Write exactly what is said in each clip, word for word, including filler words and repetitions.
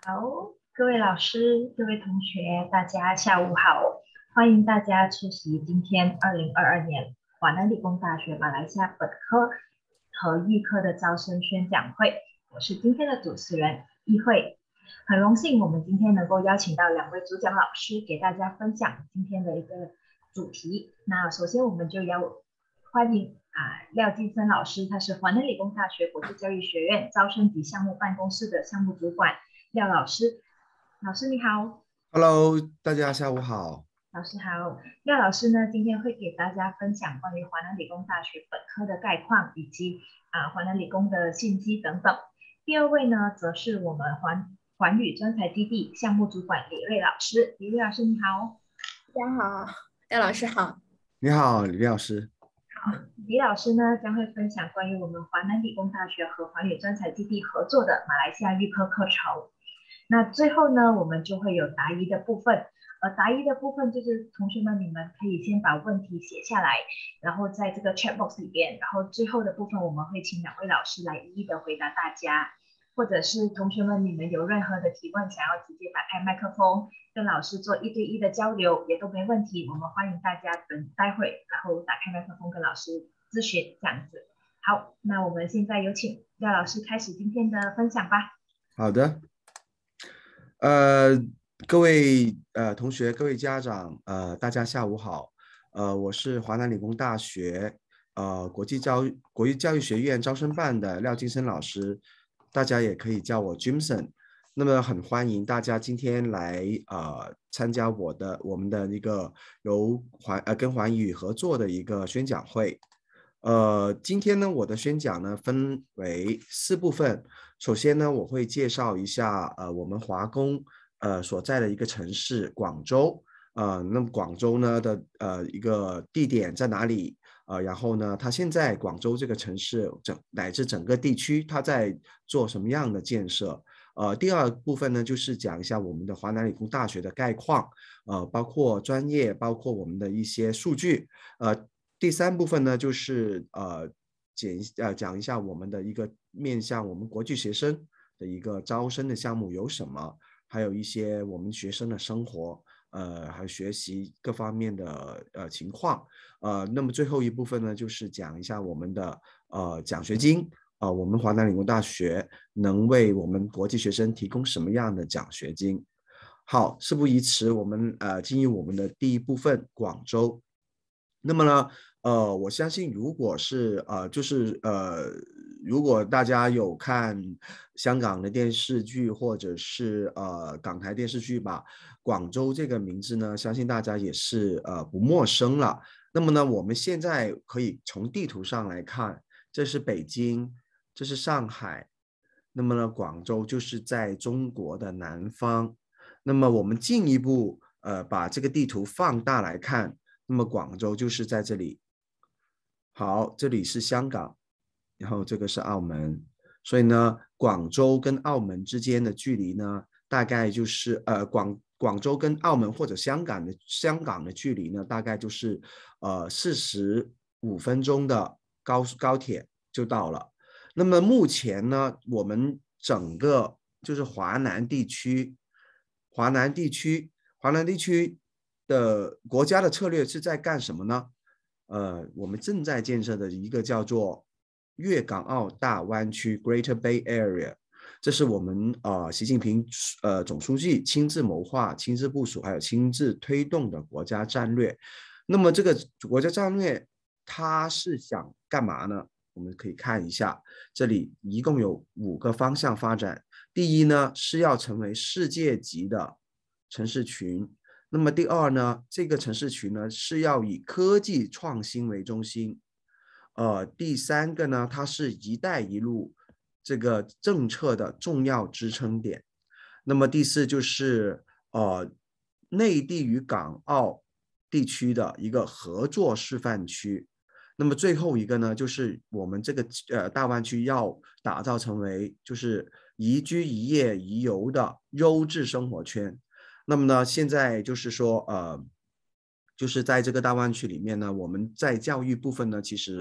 好，各位老师、各位同学，大家下午好！欢迎大家出席今天二零二二年华南理工大学马来西亚本科和预科的招生宣讲会。我是今天的主持人议慧，很荣幸我们今天能够邀请到两位主讲老师给大家分享今天的一个主题。那首先我们就要欢迎啊廖继森老师，他是华南理工大学国际教育学院招生及项目办公室的项目主管。廖老师，老师你好。 Hello，大家下午好。 老师好。廖老师呢，今天会给大家分享关于华南理工大学本科的概况，以及啊华南理工的信息等等。第二位呢，则是我们环环宇专才基地项目主管李瑞老师。李瑞老师你好。 大家好，廖老师好。 你好，李老师。 好，李老师呢将会分享关于我们华南理工大学和环宇专才基地合作的马来西亚预科课程。那最后呢，我们就会有答疑的部分。呃，答疑的部分就是同学们，你们可以先把问题写下来，然后在这个 chat box 里边，然后最后的部分我们会请两位老师来一一的回答大家。或者是同学们，你们有任何的提问，想要直接打开麦克风跟老师做一对一的交流，也都没问题。我们欢迎大家等待会，然后打开麦克风跟老师咨询这样子。好，那我们现在有请廖老师开始今天的分享吧。 好的。呃，各位呃同学、各位家长，呃，大家下午好。呃，我是华南理工大学呃国际教育国际教育学院招生办的廖金生老师，大家也可以叫我 Jimson。那么很欢迎大家今天来呃参加我的我们的一个由环呃跟环宇合作的一个宣讲会。呃，今天呢，我的宣讲呢分为四部分。首先呢，我会介绍一下呃我们华工呃所在的一个城市广州。呃，那么广州呢的呃一个地点在哪里？呃，然后呢，它现在广州这个城市整乃至整个地区，它在做什么样的建设？呃，第二部分呢，就是讲一下我们的华南理工大学的概况，呃，包括专业，包括我们的一些数据，呃。第三部分呢，就是呃讲呃讲一下我们的一个面向我们国际学生的一个招生的项目有什么，还有一些我们学生的生活，呃，还有学习各方面的呃情况，呃，那么最后一部分呢，就是讲一下我们的呃奖学金，呃，我们华南理工大学能为我们国际学生提供什么样的奖学金？好，事不宜迟，我们呃进入我们的第一部分，广州。那么呢，呃，我相信如果是呃，就是呃，如果大家有看香港的电视剧或者是呃港台电视剧吧，广州这个名字呢，相信大家也是呃不陌生了。那么呢，我们现在可以从地图上来看，这是北京，这是上海，那么呢，广州就是在中国的南方。那么我们进一步呃把这个地图放大来看。那么广州就是在这里。好，这里是香港，然后这个是澳门，所以呢，广州跟澳门之间的距离呢，大概就是呃广广州跟澳门或者香港的香港的距离呢，大概就是呃四十五分钟的高高铁就到了。那么目前呢，我们整个就是华南地区，华南地区，华南地区。的国家的策略是在干什么呢？呃，我们正在建设的一个叫做粤港澳大湾区 （Greater Bay Area），这是我们呃习近平呃总书记亲自谋划、亲自部署，还有亲自推动的国家战略。那么这个国家战略它是想干嘛呢？我们可以看一下，这里一共有五个方向发展。第一呢，是要成为世界级的城市群。那么第二呢，这个城市群呢是要以科技创新为中心。呃，第三个呢，它是一带一路这个政策的重要支撑点。那么第四就是呃内地与港澳地区的一个合作示范区。那么最后一个呢，就是我们这个呃大湾区要打造成为就是宜居宜业宜游的优质生活圈。那么呢，现在就是说，呃，就是在这个大湾区里面呢，我们在教育部分呢，其实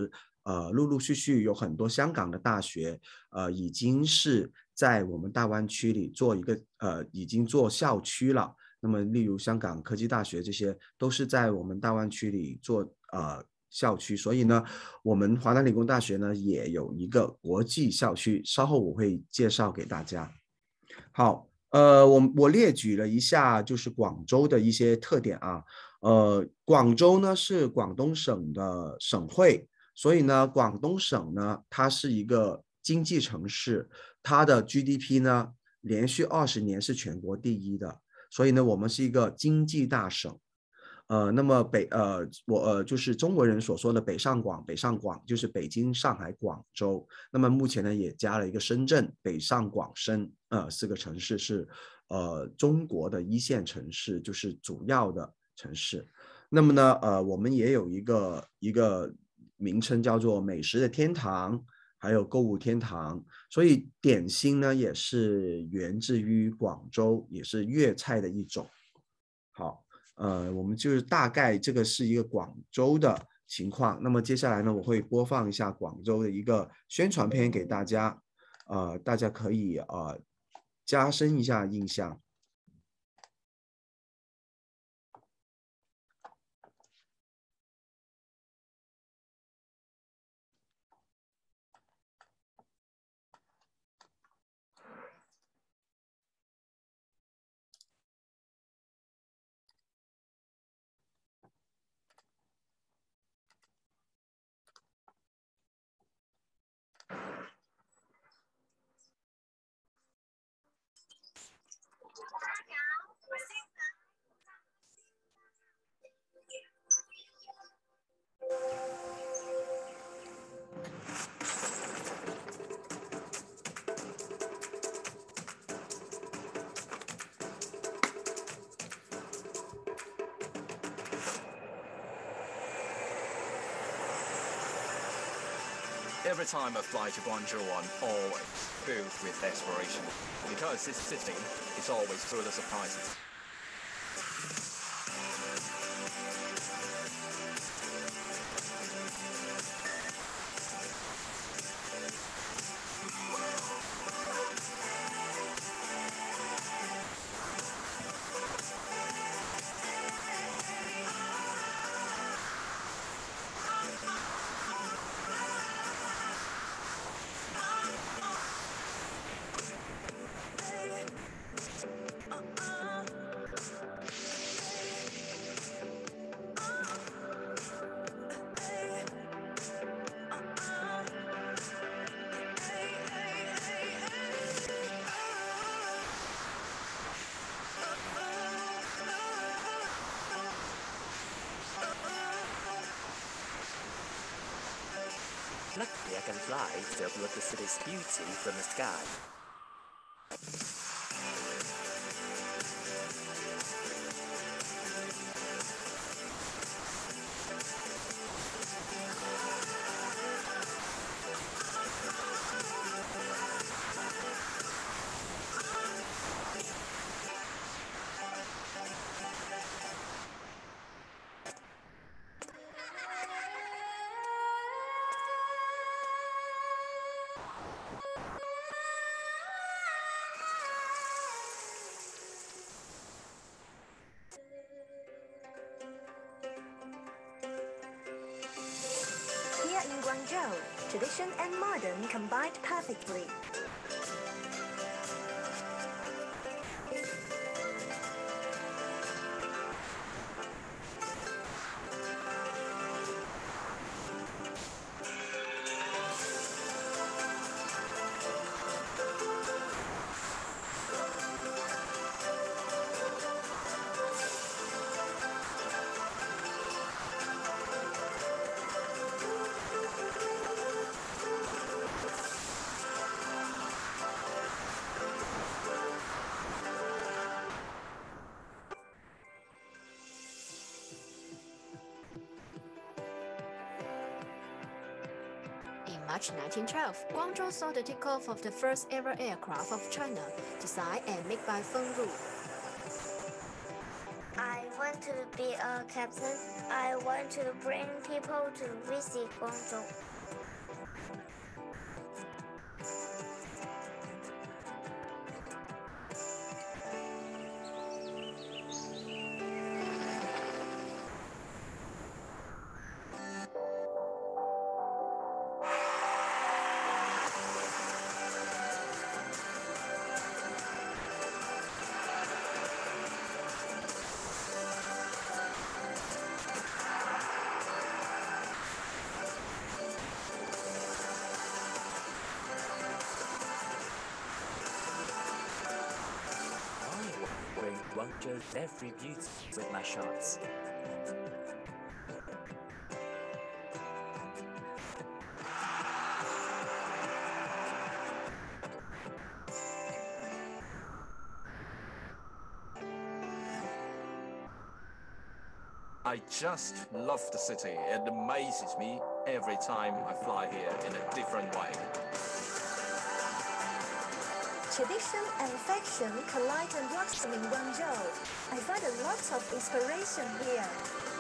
呃，陆陆续续有很多香港的大学，呃，已经是在我们大湾区里做一个呃，已经做校区了。那么，例如香港科技大学这些，都是在我们大湾区里做呃校区。所以呢，我们华南理工大学呢也有一个国际校区，稍后我会介绍给大家。好，呃，我我列举了一下，就是广州的一些特点啊。呃，广州呢是广东省的省会，所以呢，广东省呢它是一个经济城市，它的 G D P 呢连续二十年是全国第一的，所以呢，我们是一个经济大省。呃，那么北呃，我呃就是中国人所说的北上广，北上广就是北京、上海、广州。那么目前呢，也加了一个深圳，北上广深，呃，四个城市是呃中国的一线城市，就是主要的城市。那么呢，呃，我们也有一个一个名称叫做美食的天堂，还有购物天堂。所以点心呢，也是源自于广州，也是粤菜的一种。好。呃，我们就是大概这个是一个广州的情况。那么接下来呢，我会播放一下广州的一个宣传片给大家，呃，大家可以呃加深一下印象。 Every time I fly to Guangzhou, I'm always filled with desperation, because this city is always full of surprises. Luckily, I can fly to overlook the city's beauty from the sky. Here in Guangzhou, tradition and modern combined perfectly. In March nineteen twelve, Guangzhou saw the takeoff of the first ever aircraft of China, designed and made by Feng Ru. I want to be a captain. I want to bring people to visit Guangzhou. drove every beauty with my shots. I just love the city. It amazes me every time I fly here in a different way. Tradition and fashion collide and blossom in Guangzhou. I find a lot of inspiration here.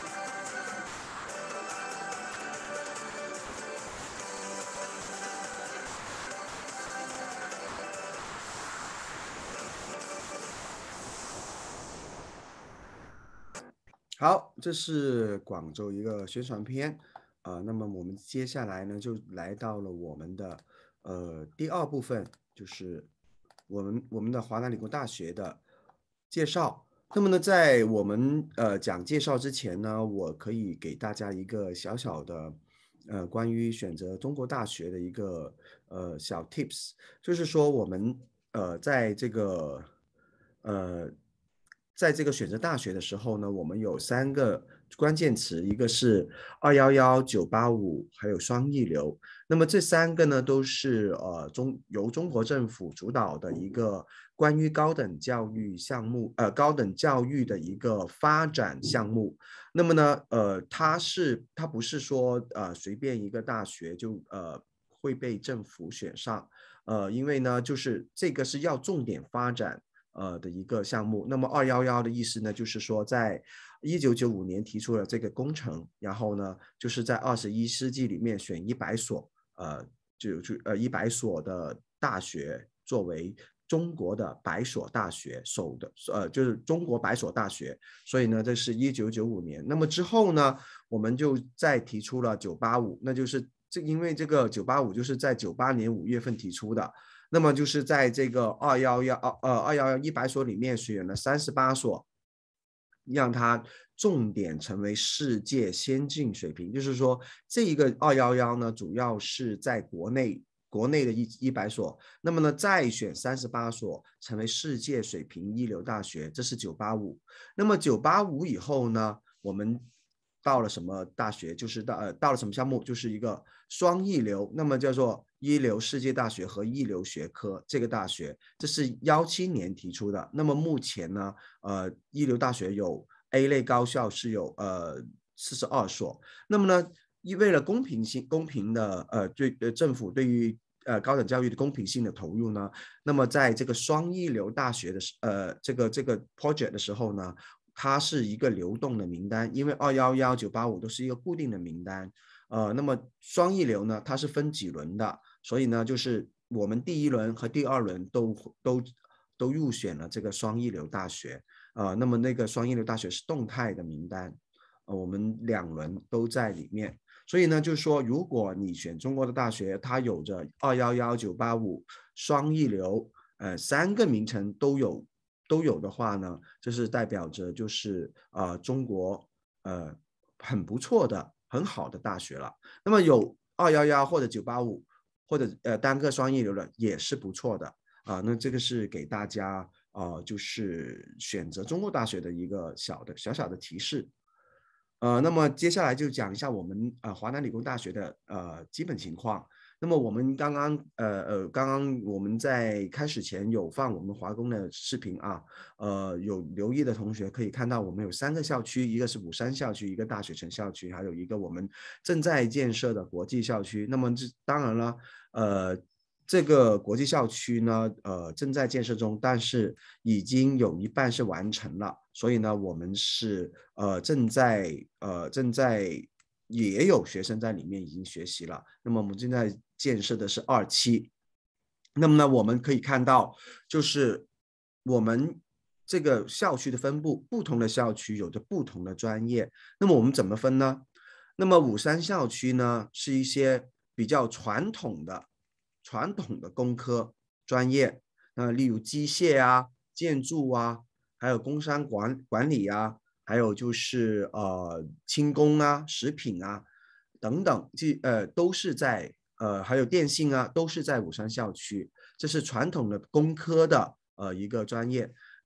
好，这是广州一个宣传片，呃，那么我们接下来呢，就来到了我们的呃第二部分，就是我们我们的华南理工大学的介绍。那么呢，在我们呃讲介绍之前呢，我可以给大家一个小小的呃关于选择中国大学的一个呃小 tips， 就是说我们呃在这个呃。在这个选择大学的时候呢，我们有三个关键词，一个是二一一、九八五，还有双一流。那么这三个呢，都是呃中由中国政府主导的一个关于高等教育项目，呃高等教育的一个发展项目。那么呢，呃，它是它不是说呃随便一个大学就呃会被政府选上，呃，因为呢，就是这个是要重点发展。呃的一个项目，那么二一一的意思呢，就是说在一九九五年提出了这个工程，然后呢，就是在二十一世纪里面选一百所，呃，就就呃一百所的大学作为中国的百所大学首的，呃，就是中国百所大学，所以呢，这是一九九五年。那么之后呢，我们就再提出了九八五，那就是这因为这个九八五就是在九八年五月份提出的。那么就是在这个二一一呃二一一一百所里面选了三十八所，让它重点成为世界先进水平。就是说，这一个二一一呢，主要是在国内国内的一一百所，那么呢再选三十八所成为世界水平一流大学，这是九八五。那么九八五以后呢，我们到了什么大学？就是到呃到了什么项目？就是一个双一流，那么叫做一流世界大学和一流学科这个大学，这是幺七年提出的。那么目前呢，呃，一流大学有 A 类高校是有呃四十二所。那么呢，为了公平性、公平的呃对呃政府对于呃高等教育的公平性的投入呢，那么在这个双一流大学的呃这个这个 project 的时候呢。它是一个流动的名单，因为二一一、九八五都是一个固定的名单，呃，那么双一流呢，它是分几轮的，所以呢，就是我们第一轮和第二轮都都都入选了这个双一流大学，呃，那么那个双一流大学是动态的名单，呃，我们两轮都在里面，所以呢，就是说，如果你选中国的大学，它有着二一一、九八五、双一流，呃，三个名称都有。都有的话呢，这是代表着就是呃中国呃很不错的很好的大学了。那么有二一一或者九八五或者呃单个双一流的也是不错的啊、呃。那这个是给大家啊、呃、就是选择中国大学的一个小的小小的提示。呃，那么接下来就讲一下我们呃华南理工大学的呃基本情况。那么我们刚刚呃呃刚刚我们在开始前有放我们华工的视频啊，呃有留意的同学可以看到我们有三个校区，一个是武山校区，一个大学城校区，还有一个我们正在建设的国际校区。那么这当然了，呃这个国际校区呢，呃正在建设中，但是已经有一半是完成了，所以呢我们是呃正在呃正在。也有学生在里面已经学习了，那么我们正在建设的是二期。那么呢，我们可以看到，就是我们这个校区的分布，不同的校区有着不同的专业。那么我们怎么分呢？那么武山校区呢，是一些比较传统的、传统的工科专业，那例如机械啊、建筑啊，还有工商管管理啊。还有就是呃轻工啊、食品啊等等，这呃都是在呃还有电信啊，都是在武山校区。这是传统的工科的呃一个专业。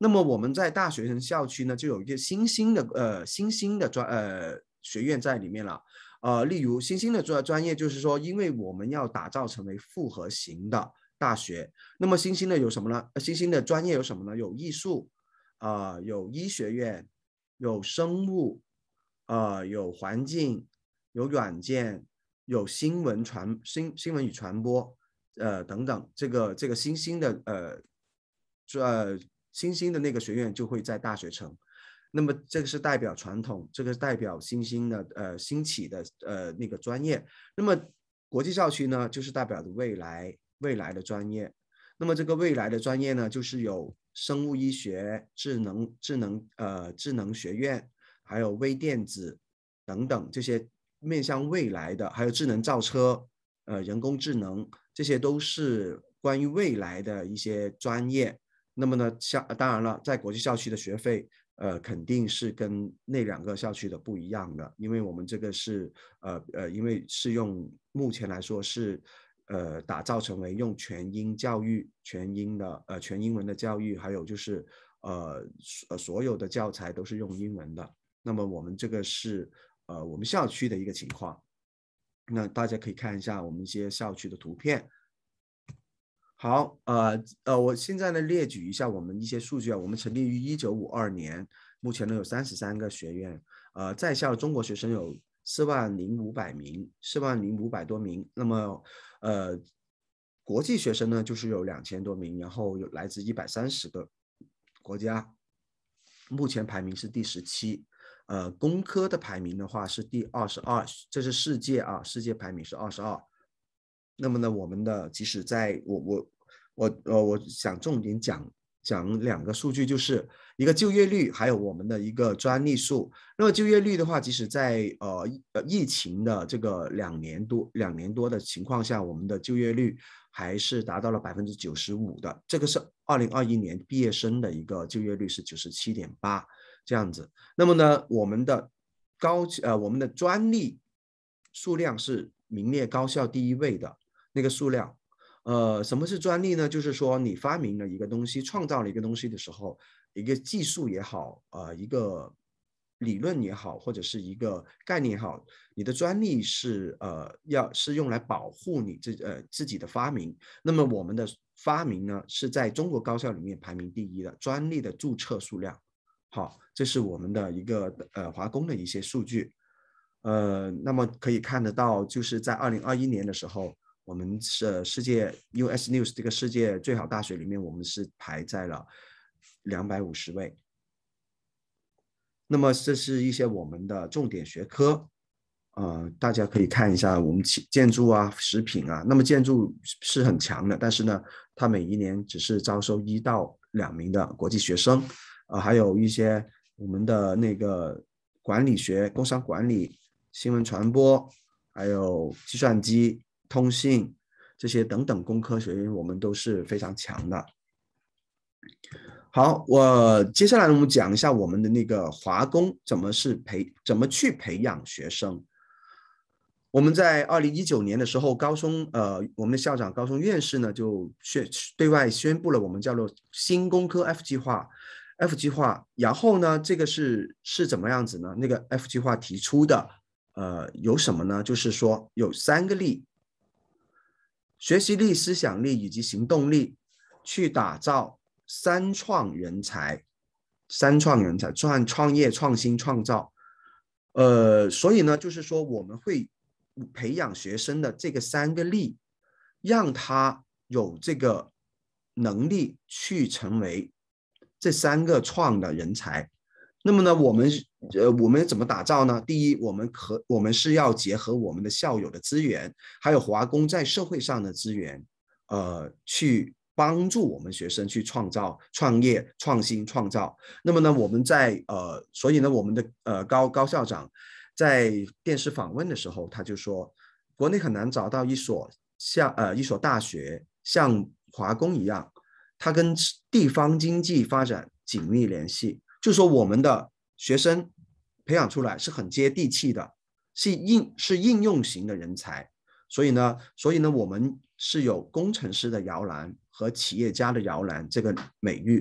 那么我们在大学城校区呢，就有一个新兴的呃新兴的专呃学院在里面了。呃，例如新兴的专专业就是说，因为我们要打造成为复合型的大学，那么新兴的有什么呢？新兴的专业有什么呢？有艺术，啊、呃，有医学院，有生物，呃，有环境，有软件，有新闻传新新闻与传播，呃等等，这个这个新兴的呃呃新兴的那个学院就会在大学城。那么这个是代表传统，这个是代表新兴的呃兴起的呃那个专业。那么国际校区呢，就是代表着未来未来的专业。那么这个未来的专业呢，就是有生物医学、智能智能呃智能学院，还有微电子等等这些面向未来的，还有智能造车、呃人工智能，这些都是关于未来的一些专业。那么呢，像当然了，在国际校区的学费。呃，肯定是跟那两个校区的不一样的，因为我们这个是呃呃，因为是用目前来说是呃打造成为用全英教育、全英的呃全英文的教育，还有就是呃呃所有的教材都是用英文的。那么我们这个是呃我们校区的一个情况，那大家可以看一下我们一些校区的图片。好，呃呃，我现在呢列举一下我们一些数据啊。我们成立于一九五二年，目前呢有三十三个学院，呃，在校中国学生有四万零五百名，四万零五百多名。那么，呃，国际学生呢就是有两千多名，然后有来自一百三十个国家，目前排名是第十七。呃，工科的排名的话是第二十二，这是世界啊，世界排名是二十二。那么呢，我们的即使在我我我呃，我想重点讲讲两个数据，就是一个就业率，还有我们的一个专利数。那么就业率的话，即使在呃呃疫情的这个两年多两年多的情况下，我们的就业率还是达到了百分之九十五的。这个是二零二一年毕业生的一个就业率是九十七点八这样子。那么呢，我们的高呃我们的专利数量是名列高校第一位的。那个数量，呃，什么是专利呢？就是说你发明了一个东西，创造了一个东西的时候，一个技术也好，呃，一个理论也好，或者是一个概念也好，你的专利是呃要是用来保护你自呃自己的发明。那么我们的发明呢是在中国高校里面排名第一的专利的注册数量。好，这是我们的一个呃华工的一些数据。呃，那么可以看得到，就是在二零二一年的时候。我们是世界 U S News 这个世界最好大学里面，我们是排在了两百五十位。那么这是一些我们的重点学科，呃，大家可以看一下我们建筑啊、食品啊。那么建筑是很强的，但是呢，它每一年只是招收一到两名的国际学生，呃，还有一些我们的那个管理学、工商管理、新闻传播，还有计算机。通信这些等等工科学院，我们都是非常强的。好，我接下来我们讲一下我们的那个华工怎么是培怎么去培养学生。我们在二零一九年的时候，高松呃我们的校长高松院士呢就宣对外宣布了我们叫做新工科 F 计划 F 计划。然后呢，这个是是怎么样子呢？那个 F 计划提出的呃有什么呢？就是说有三个力。学习力、思想力以及行动力，去打造三创人才，三创人才创创业、创新、创造。呃，所以呢，就是说我们会培养学生的这个三个力，让他有这个能力去成为这三个创的人才。那么呢，我们呃，我们怎么打造呢？第一，我们和我们是要结合我们的校友的资源，还有华工在社会上的资源，呃，去帮助我们学生去创造、创业、创新、创造。那么呢，我们在呃，所以呢，我们的呃高高校长在电视访问的时候，他就说，国内很难找到一所像呃一所大学像华工一样，它跟地方经济发展紧密联系。就说我们的学生培养出来是很接地气的，是应是应用型的人才，所以呢，所以呢，我们是有工程师的摇篮和企业家的摇篮这个美誉，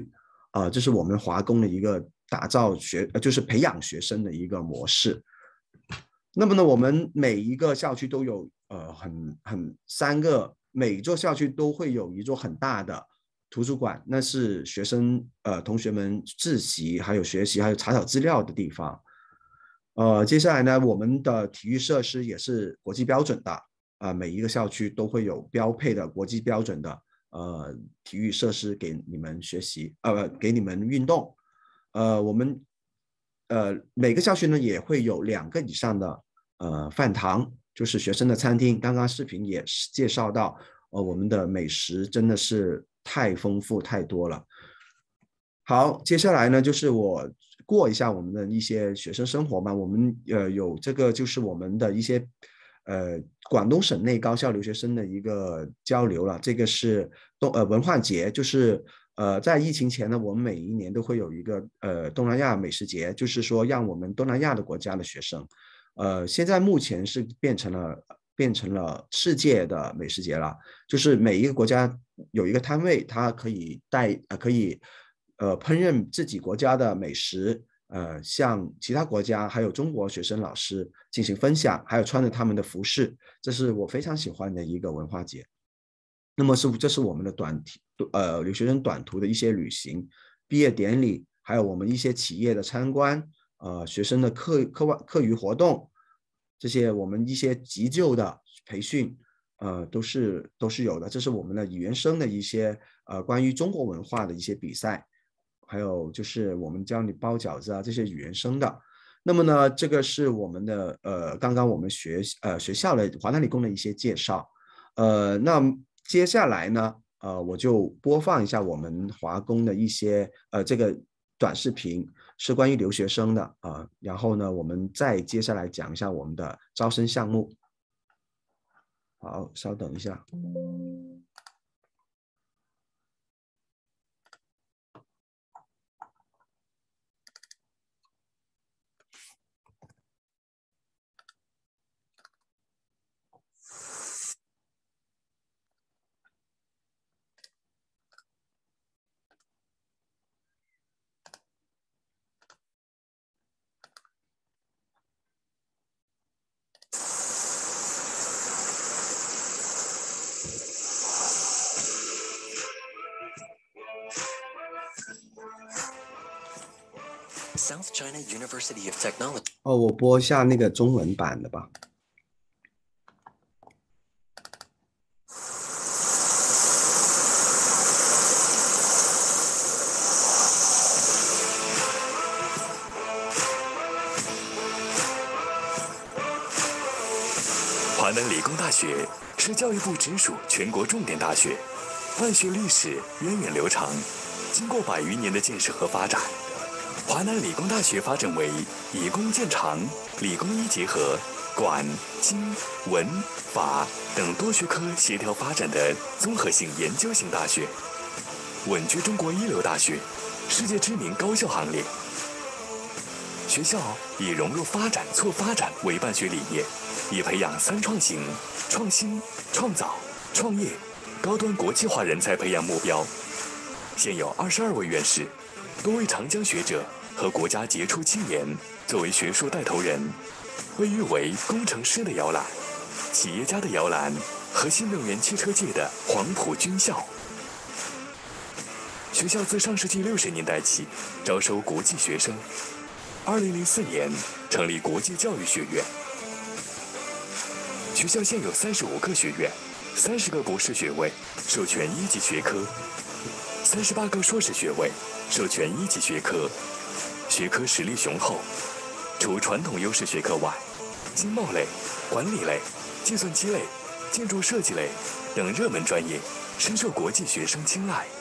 啊、呃，这是我们华工的一个打造学，呃，就是培养学生的一个模式。那么呢，我们每一个校区都有呃很很三个，每一座校区都会有一座很大的图书馆，那是学生呃同学们自习还有学习还有查找资料的地方。呃，接下来呢，我们的体育设施也是国际标准的啊、呃，每一个校区都会有标配的国际标准的呃体育设施给你们学习，呃，给你们运动。呃，我们呃每个校区呢也会有两个以上的呃饭堂，就是学生的餐厅。刚刚视频也介绍到，呃，我们的美食真的是太丰富太多了。好，接下来呢就是我过一下我们的一些学生生活吧。我们呃有这个就是我们的一些呃广东省内高校留学生的一个交流了。这个是东呃文化节，就是呃在疫情前呢，我们每一年都会有一个呃东南亚美食节，就是说让我们东南亚的国家的学生，呃现在目前是变成了变成了世界的美食节了，就是每一个国家有一个摊位，它可以带呃可以。呃，烹饪自己国家的美食，呃，向其他国家还有中国学生老师进行分享，还有穿着他们的服饰，这是我非常喜欢的一个文化节。那么是这是我们的短呃留学生短途的一些旅行、毕业典礼，还有我们一些企业的参观，呃，学生的课课外课余活动，这些我们一些急救的培训。呃，都是都是有的。这是我们的语言生的一些呃关于中国文化的一些比赛。还有就是我们教你包饺子啊，这些语言生的。那么呢，这个是我们的呃，刚刚我们学呃学校的华南理工的一些介绍。呃，那接下来呢，呃，我就播放一下我们华工的一些呃这个短视频，是关于留学生的啊、呃。然后呢，我们再接下来讲一下我们的招生项目。好，稍等一下。 South China University of Technology。 哦，我播一下那个中文版的吧。 华南理工大学是教育部直属全国重点大学，办学历史源远流长，经过百余年的建设和发展。华南理工大学发展为以工见长、理工医结合、管、经、文、法等多学科协调发展的综合性研究型大学，稳居中国一流大学、世界知名高校行列。学校以融入发展促发展为办学理念，以培养三创型、创新、创造、创业、高端国际化人才培养目标。现有二十二位院士，多位长江学者和国家杰出青年作为学术带头人，被誉为工程师的摇篮、企业家的摇篮和新能源汽车界的黄埔军校。学校自上世纪六十年代起招收国际学生，二零零四年成立国际教育学院。学校现有三十五个学院，三十个博士学位，授权一级学科，三十八个硕士学位，授权一级学科，学科实力雄厚。除传统优势学科外，经贸类、管理类、计算机类、建筑设计类等热门专业深受国际学生青睐。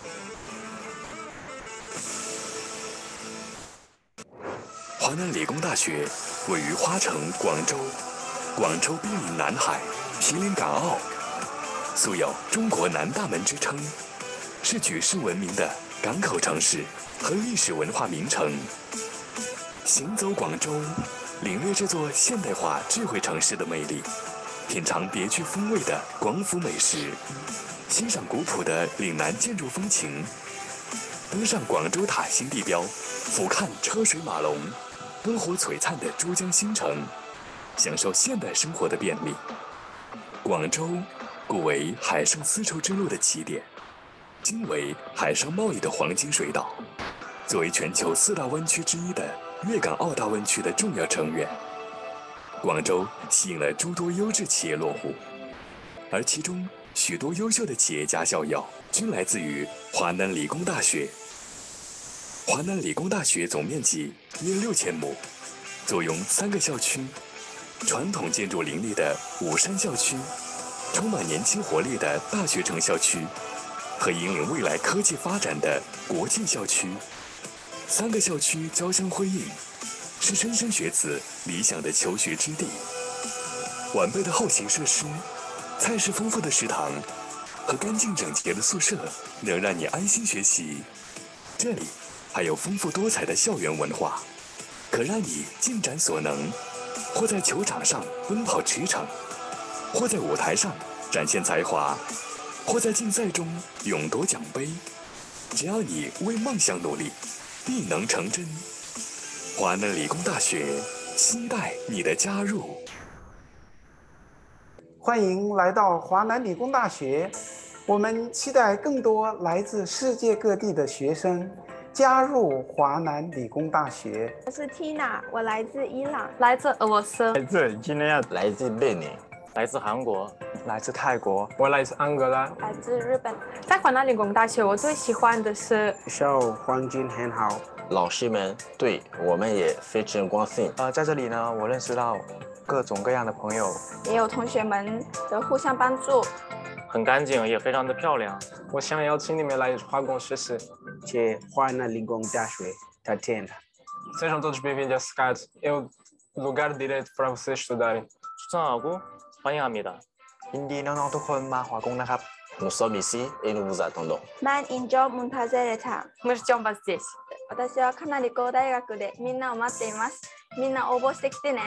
华南理工大学位于花城、广州，广州濒临南海、毗邻港澳，素有“中国南大门”之称，是举世闻名的港口城市和历史文化名城。行走广州，领略这座现代化智慧城市的魅力，品尝别具风味的广府美食，欣赏古朴的岭南建筑风情， 登上广州塔新地标，俯瞰车水马龙、灯火璀璨的珠江新城，享受现代生活的便利。广州故为海上丝绸之路的起点，今为海上贸易的黄金水岛。作为全球四大湾区之一的粤港澳大湾区的重要成员，广州吸引了诸多优质企业落户，而其中许多优秀的企业家校友均来自于华南理工大学。华南理工大学总面积约六千亩，坐拥三个校区，传统建筑林立的五山校区，充满年轻活力的大学城校区，和引领未来科技发展的国际校区。三个校区交相辉映，是莘莘学子理想的求学之地。完备的后勤设施、菜式丰富的食堂和干净整洁的宿舍，能让你安心学习。这里还有丰富多彩的校园文化，可让你尽展所能，或在球场上奔跑驰骋，或在舞台上展现才华，或在竞赛中勇夺奖杯。只要你为梦想努力，必能成真。华南理工大学期待你的加入。 欢迎来到华南理工大学，我们期待更多来自世界各地的学生加入华南理工大学。 我是 Tina， 我来自伊朗， 来自俄罗斯， 来自几内亚， 来自贝宁， 来自韩国， 来自泰国， 我来自安哥拉， 来自日本。 在华南理工大学，我最喜欢的是学校环境很好， 老师们对我们也非常关心。 呃，在这里呢，我认识到各种各样的朋友， 也有同学们的互相帮助。 很干净，也非常的漂亮。 我想邀请你们来华工实习， 去华南理工大学打听。 Sejam todos bem-vindos a SCAD. É o lugar direito para vocês estudarem. 추천하고 환영합니다. 인디น้องๆทุกคนมา华工นะครับ Nous sommes ici et nous vous attendons. Man 인조 문파제레타. Мы ждем вас здесь. 私は華南理工大学でみんなを待っています。みんな応募してきてね。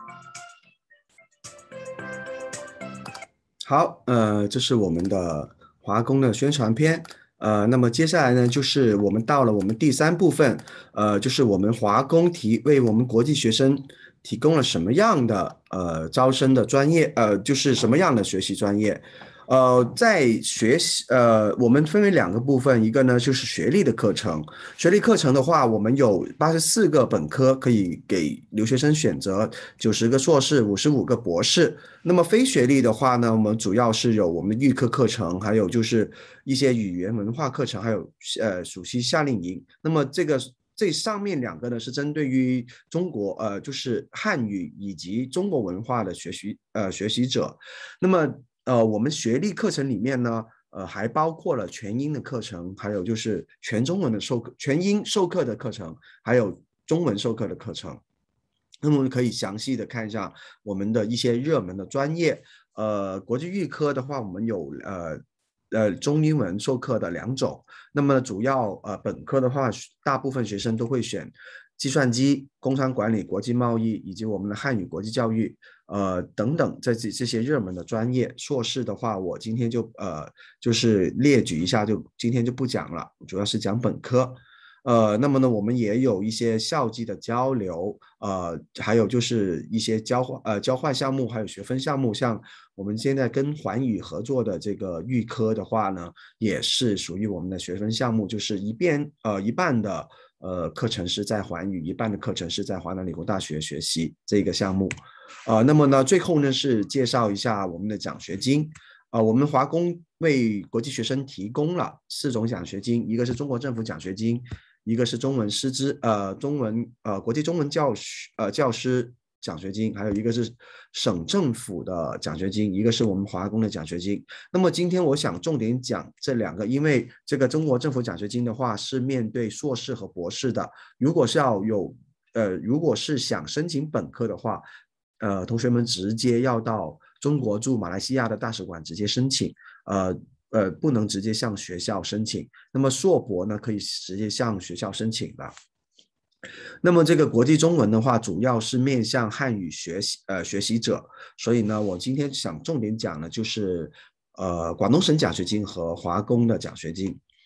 好，呃，这是我们的华工的宣传片。呃，那么接下来呢，就是我们到了我们第三部分，呃，就是我们华工提为我们国际学生提供了什么样的呃招生的专业，呃，就是什么样的学习专业。呃，在学习，呃，我们分为两个部分，一个呢就是学历的课程。学历课程的话，我们有八十四个本科可以给留学生选择，九十个硕士，五十五个博士。那么非学历的话呢，我们主要是有我们的预科课程，还有就是一些语言文化课程，还有呃暑期夏令营。那么这个这上面两个呢是针对于中国呃就是汉语以及中国文化的学习呃学习者。那么呃，我们学历课程里面呢，呃，还包括了全英的课程，还有就是全中文的授课、全英授课的课程，还有中文授课的课程。那么我们可以详细的看一下我们的一些热门的专业。呃，国际预科的话，我们有呃呃中英文授课的两种。那么主要呃本科的话，大部分学生都会选计算机、工商管理、国际贸易以及我们的汉语国际教育。呃，等等，这这这些热门的专业。硕士的话，我今天就呃就是列举一下，就今天就不讲了，主要是讲本科。呃，那么呢，我们也有一些校际的交流，呃，还有就是一些交换呃交换项目，还有学分项目。像我们现在跟环宇合作的这个预科的话呢，也是属于我们的学分项目，就是一边呃一半的呃课程是在环宇，一半的课程是在华南理工大学学习这个项目。呃，那么呢，最后呢是介绍一下我们的奖学金。呃，我们华工为国际学生提供了四种奖学金，一个是中国政府奖学金，一个是中文师资呃中文呃国际中文教师呃教师奖学金，还有一个是省政府的奖学金，一个是我们华工的奖学金。那么今天我想重点讲这两个，因为这个中国政府奖学金的话是面对硕士和博士的，如果是要有呃如果是想申请本科的话。呃，同学们直接要到中国驻马来西亚的大使馆直接申请，呃呃，不能直接向学校申请。那么硕博呢，可以直接向学校申请的。那么这个国际中文的话，主要是面向汉语学习呃学习者，所以呢，我今天想重点讲的就是呃广东省奖学金和华工的奖学金。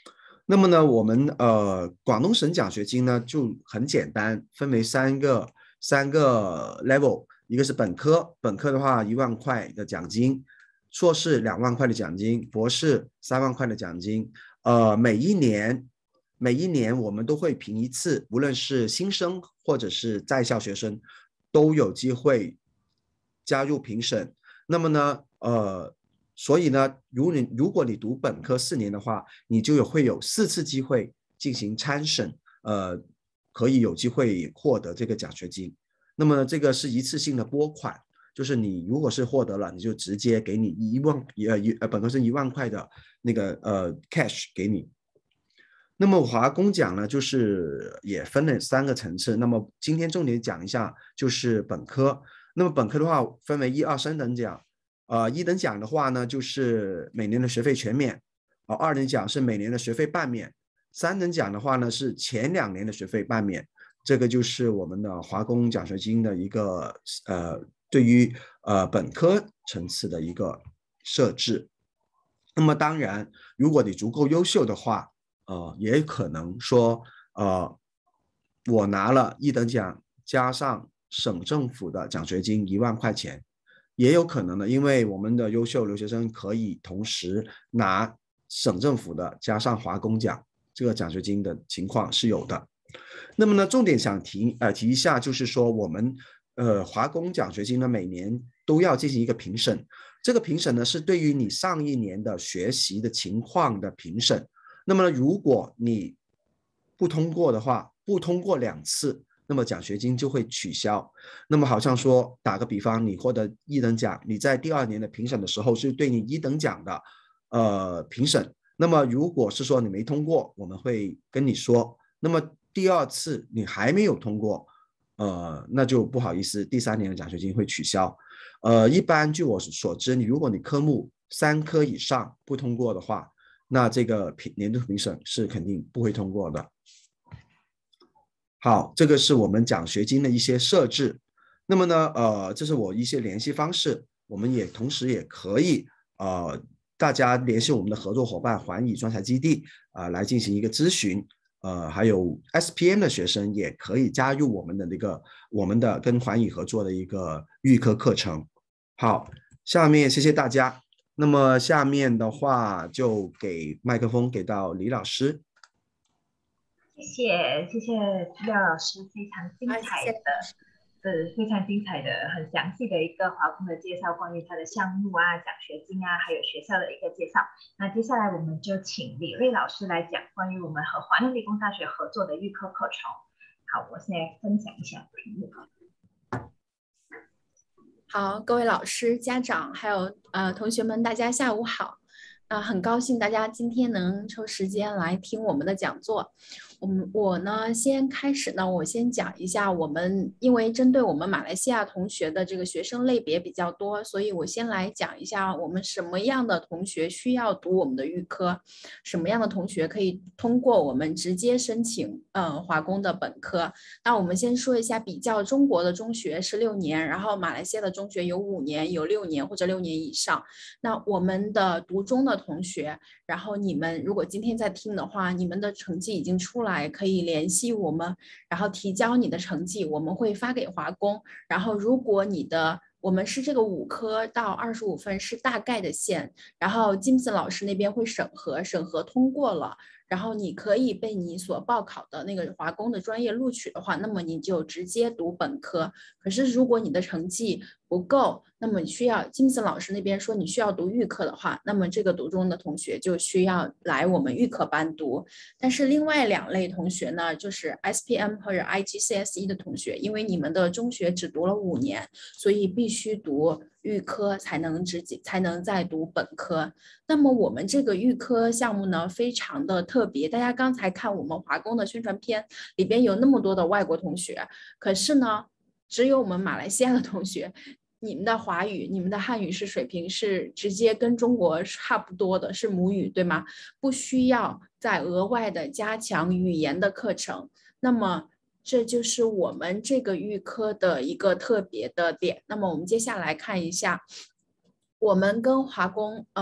那么呢，我们呃广东省奖学金呢就很简单，分为三个三个 level， 一个是本科，本科的话一万块的奖金，硕士两万块的奖金，博士三万块的奖金。呃，每一年每一年我们都会评一次，无论是新生或者是在校学生，都有机会加入评审。那么呢，呃。所以呢，如你如果你读本科四年的话，你就有会有四次机会进行参审，呃，可以有机会获得这个奖学金。那么这个是一次性的拨款，就是你如果是获得了，你就直接给你一万呃一呃本科生一万块的那个呃 cash 给你。那么华工奖呢，就是也分了三个层次。那么今天重点讲一下就是本科。那么本科的话分为一二三等奖。呃，一等奖的话呢，就是每年的学费全免；呃，二等奖是每年的学费半免；三等奖的话呢，是前两年的学费半免。这个就是我们的华工奖学金的一个呃，对于呃本科层次的一个设置。那么当然，如果你足够优秀的话，呃，也可能说，呃，我拿了一等奖加上省政府的奖学金一万块钱。也有可能的，因为我们的优秀留学生可以同时拿省政府的加上华工奖，这个奖学金的情况是有的。那么呢，重点想提呃提一下，就是说我们呃华工奖学金呢每年都要进行一个评审，这个评审呢是对于你上一年的学习的情况的评审。那么如果你不通过的话，不通过两次，那么奖学金就会取消。那么好像说打个比方，你获得一等奖，你在第二年的评审的时候是对你一等奖的呃评审。那么如果是说你没通过，我们会跟你说，那么第二次你还没有通过，呃，那就不好意思，第三年的奖学金会取消。呃，一般据我所知，你如果你科目三科以上不通过的话，那这个年度评审是肯定不会通过的。好，这个是我们奖学金的一些设置。那么呢，呃，这是我一些联系方式，我们也同时也可以，呃，大家联系我们的合作伙伴环宇专才基地啊、呃，来进行一个咨询。呃，还有 S P M 的学生也可以加入我们的那个我们的跟环宇合作的一个预科课程。好，下面谢谢大家。那么下面的话就给麦克风给到李老师。 谢谢谢谢廖老师非常精彩的，呃，非常精彩的、很详细的一个华工的介绍，关于他的项目啊、奖学金啊，还有学校的一个介绍。那接下来我们就请李瑞老师来讲关于我们和华南理工大学合作的预科课程。好，我现在分享一下题目。 好，各位老师、家长还有呃同学们，大家下午好。啊、呃，很高兴大家今天能抽时间来听我们的讲座。我们我呢，先开始呢，我先讲一下我们，因为针对我们马来西亚同学的这个学生类别比较多，所以我先来讲一下我们什么样的同学需要读我们的预科，什么样的同学可以通过我们直接申请呃华工的本科。那我们先说一下，比较中国的中学是六年，然后马来西亚的中学有五年、有六年或者六年以上。那我们的读中的同学，然后你们如果今天在听的话，你们的成绩已经出来，可以联系我们，然后提交你的成绩，我们会发给华工。然后如果你的我们是这个五科到二十五分是大概的线，然后金子老师那边会审核，审核通过了，然后你可以被你所报考的那个华工的专业录取的话，那么你就直接读本科。可是如果你的成绩不够，那么你需要金子老师那边说你需要读预科的话，那么这个读中的同学就需要来我们预科班读。但是另外两类同学呢，就是 S P M 或者 I G C S E 的同学，因为你们的中学只读了五年，所以必须读预科才能直接才能再读本科。那么我们这个预科项目呢，非常的特别。大家刚才看我们华工的宣传片，里边有那么多的外国同学，可是呢，只有我们马来西亚的同学，你们的华语、你们的汉语是水平是直接跟中国差不多的，是母语，对吗？不需要再额外的加强语言的课程。那么这就是我们这个预科的一个特别的点。那么我们接下来看一下，我们跟华工，呃，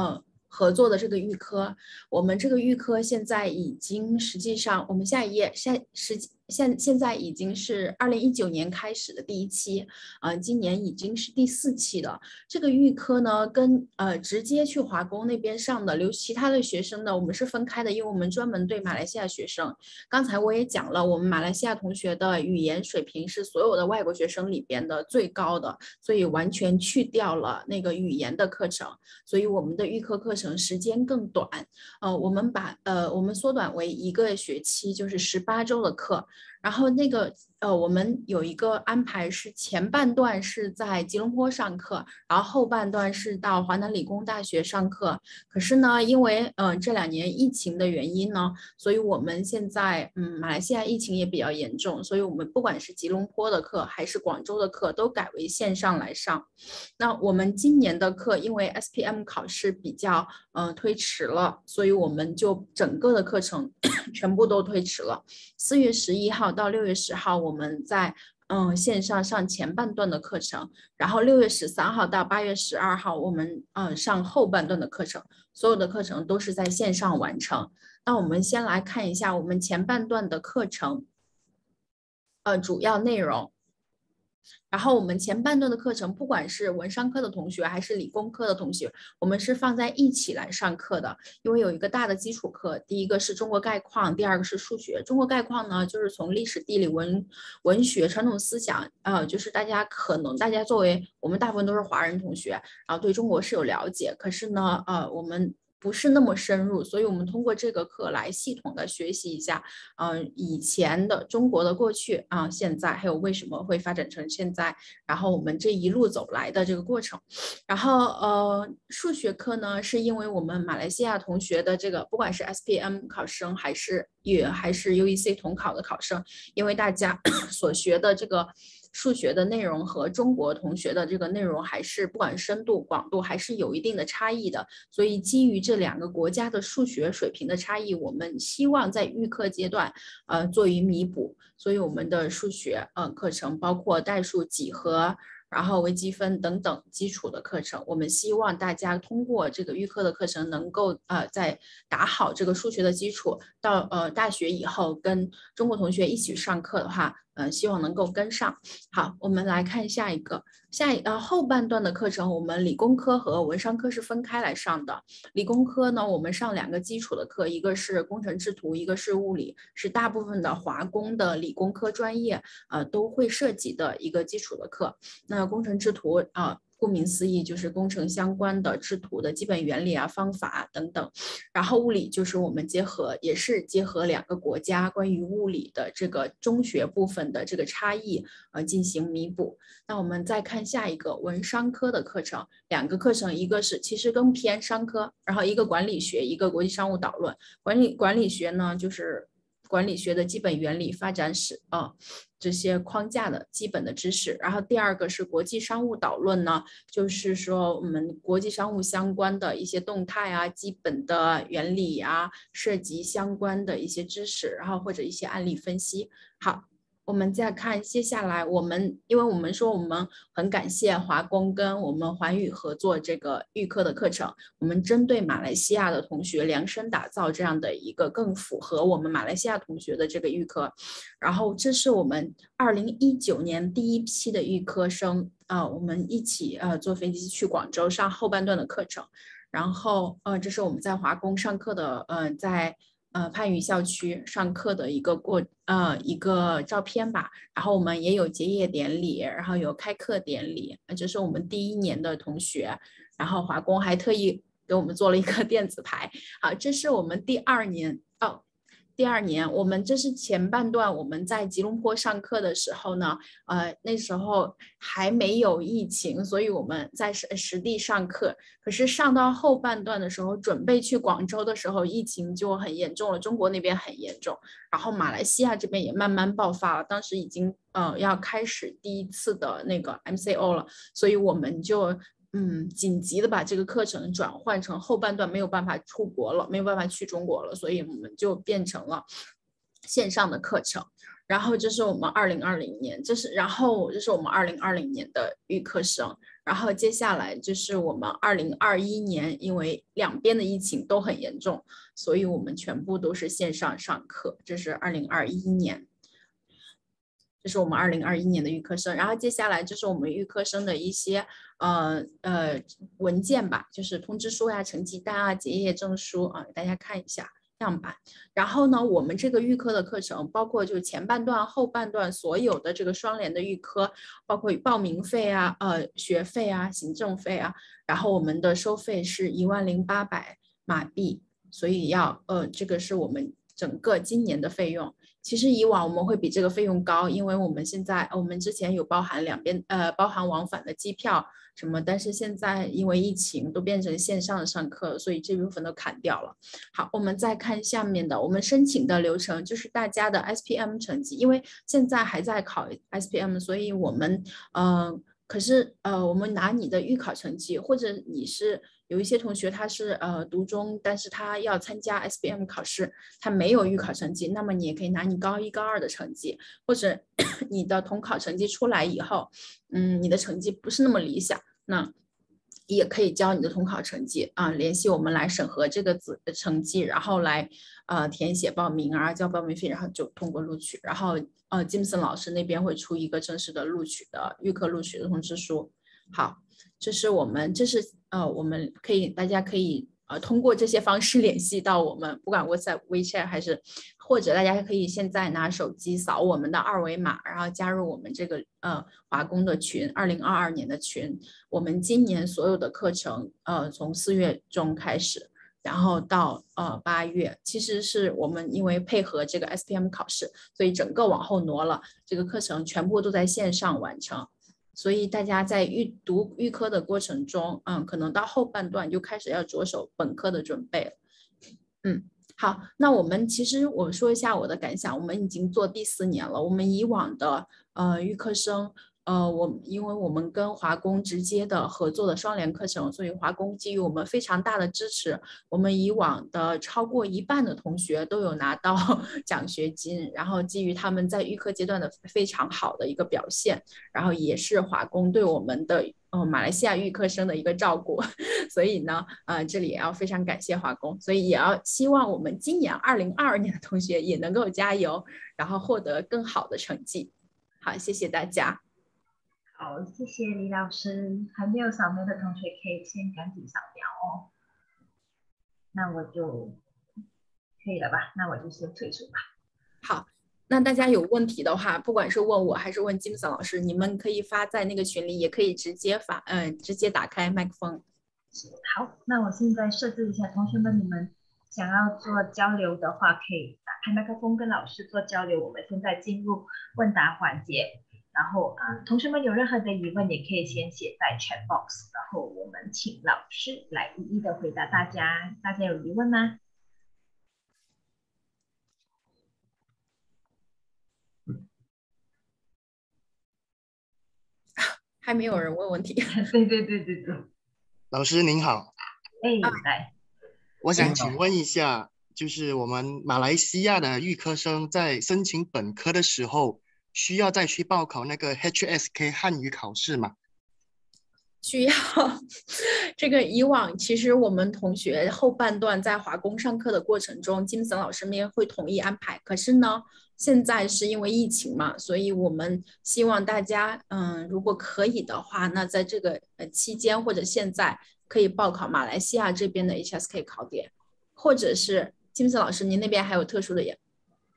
合作的这个预科，我们这个预科现在已经实际上，我们下一页，现实现现在已经是二零一九年开始的第一期，呃，今年已经是第四期了。这个预科呢，跟呃直接去华工那边上的留其他的学生呢，我们是分开的，因为我们专门对马来西亚学生。刚才我也讲了，我们马来西亚同学的语言水平是所有的外国学生里边的最高的，所以完全去掉了那个语言的课程，所以我们的预科课程时间更短，呃，我们把呃我们缩短为一个学期，就是十八周的课。然后那个呃，我们有一个安排是前半段是在吉隆坡上课，然后后半段是到华南理工大学上课。可是呢，因为呃这两年疫情的原因呢，所以我们现在嗯马来西亚疫情也比较严重，所以我们不管是吉隆坡的课还是广州的课都改为线上来上。那我们今年的课因为 S P M 考试比较呃推迟了，所以我们就整个的课程全部都推迟了。四月十一号到六月十号，我们在嗯线上上前半段的课程，然后六月十三号到八月十二号，我们嗯上后半段的课程，所有的课程都是在线上完成。那我们先来看一下我们前半段的课程，呃主要内容。然后我们前半段的课程，不管是文商科的同学还是理工科的同学，我们是放在一起来上课的，因为有一个大的基础课，第一个是中国概况，第二个是数学。中国概况呢，就是从历史、地理、文文学、传统思想，呃，就是大家可能大家作为我们大部分都是华人同学，然后对中国是有了解，可是呢，呃，我们不是那么深入，所以我们通过这个课来系统的学习一下，嗯、呃，以前的中国的过去啊、呃，现在还有为什么会发展成现在，然后我们这一路走来的这个过程。然后呃，数学课呢，是因为我们马来西亚同学的这个，不管是 S P M 考生还是也还是 U E C 统考的考生，因为大家所学的这个数学的内容和中国同学的这个内容还是不管深度广度还是有一定的差异的，所以基于这两个国家的数学水平的差异，我们希望在预课阶段呃做于弥补，所以我们的数学呃课程包括代数、几何，然后微积分等等基础的课程，我们希望大家通过这个预课的课程能够呃在打好这个数学的基础，到呃大学以后跟中国同学一起上课的话，呃希望能够跟上。好，我们来看下一个，下一呃后半段的课程，我们理工科和文商科是分开来上的。理工科呢，我们上两个基础的课，一个是工程制图，一个是物理，是大部分的华工的理工科专业呃都会涉及的一个基础的课。那工程制图啊、呃，顾名思义就是工程相关的制图的基本原理啊、方法等等。然后物理就是我们结合，也是结合两个国家关于物理的这个中学部分的这个差异呃进行弥补。那我们再看下一个文商科的课程，两个课程，一个是其实更偏商科，然后一个管理学，一个国际商务导论。管理管理学呢，就是管理学的基本原理、发展史啊、呃、这些框架的基本的知识。然后第二个是国际商务导论呢，就是说我们国际商务相关的一些动态啊、基本的原理啊，涉及相关的一些知识，然后或者一些案例分析。好。我们再看接下来，我们因为我们说我们很感谢华工跟我们环宇合作这个预课的课程，我们针对马来西亚的同学量身打造这样的一个更符合我们马来西亚同学的这个预课。然后这是我们二零一九年第一批的预科生啊、呃，我们一起呃坐飞机去广州上后半段的课程。然后呃，这是我们在华工上课的呃在。呃，番禺校区上课的一个过呃一个照片吧，然后我们也有结业典礼，然后有开课典礼，这是我们第一年的同学，然后华工还特意给我们做了一个电子牌。好，这是我们第二年哦。第二年，我们这是前半段，我们在吉隆坡上课的时候呢，呃，那时候还没有疫情，所以我们在实实地上课。可是上到后半段的时候，准备去广州的时候，疫情就很严重了，中国那边很严重，然后马来西亚这边也慢慢爆发了，当时已经呃要开始第一次的那个 M C O 了，所以我们就。嗯，紧急的把这个课程转换成后半段没有办法出国了，没有办法去中国了，所以我们就变成了线上的课程。然后这是我们二零二零年，这是然后这是我们二零二零年的预科生，然后接下来就是我们二零二一年，因为两边的疫情都很严重，所以我们全部都是线上上课。这是二零二一年，这是我们二零二一年的预科生。然后接下来就是我们预科生的一些呃呃文件吧，就是通知书呀、成绩单啊、结业证书啊，给大家看一下。样板，然后呢，我们这个预科的课程，包括就是前半段、后半段所有的这个双联的预科，包括报名费啊、呃学费啊、行政费啊，然后我们的收费是一万零八百马币，所以要呃这个是我们整个今年的费用。其实以往我们会比这个费用高，因为我们现在我们之前有包含两边呃包含往返的机票什么，但是现在因为疫情都变成线上上课，所以这部分都砍掉了。好，我们再看下面的，我们申请的流程就是大家的 S P M 成绩，因为现在还在考 S P M， 所以我们呃可是呃我们拿你的预考成绩，或者你是有一些同学他是呃读中，但是他要参加 S P M 考试，他没有预考成绩，那么你也可以拿你高一高二的成绩，或者你的统考成绩出来以后，嗯，你的成绩不是那么理想，那也可以交你的统考成绩啊，联系我们来审核这个子成绩，然后来呃填写报名啊，交报名费，然后就通过录取。然后呃金森老师那边会出一个正式的录取的预科录取的通知书。好，这是我们这是呃我们可以大家可以呃通过这些方式联系到我们，不管 WhatsApp、WeChat 还是或者大家可以现在拿手机扫我们的二维码，然后加入我们这个呃华工的群，二零二二年的群。我们今年所有的课程呃从四月中开始，然后到呃八月，其实是我们因为配合这个 S P M 考试，所以整个往后挪了，这个课程全部都在线上完成。所以大家在预读预科的过程中，嗯，可能到后半段就开始要着手本科的准备了。嗯，好，那我们其实我说一下我的感想，我们已经做第四年了。我们以往的呃预科生，呃，我因为我们跟华工直接的合作的双联课程，所以华工给予我们非常大的支持。我们以往的超过一半的同学都有拿到奖学金，然后基于他们在预科阶段的非常好的一个表现，然后也是华工对我们的呃马来西亚预科生的一个照顾，所以呢，呃，这里也要非常感谢华工，所以也要希望我们今年二零二二年的同学也能够加油，然后获得更好的成绩。好，谢谢大家。 好，谢谢李老师。还没有扫描的同学可以先赶紧扫描哦。那我就可以了吧？那我就先退出吧。 好，那大家有问题的话，不管是问我还是问金森老师，你们可以发在那个群里，也可以直接发，嗯、呃，直接打开麦克风。 好，那我现在设置一下，同学们，你们想要做交流的话，可以打开麦克风跟老师做交流。我们现在进入问答环节。然后啊，同学们有任何的疑问，也可以先写在 chat box， 然后我们请老师来一一的回答大家。大家有疑问吗？ 还没有人问问题。 对对对对对。 老师您好。 哎，来。 我想请问一下，就是我们马来西亚的预科生在申请本科的时候，需要再去报考那个 H S K 汉语考试吗？ 需要。这个以往其实我们同学后半段在华工上课的过程中，金森老师们会统一安排。可是呢，现在是因为疫情嘛，所以我们希望大家，嗯，如果可以的话，那在这个呃期间或者现在可以报考马来西亚这边的 H S K 考点，或者是金森老师，您那边还有特殊的也。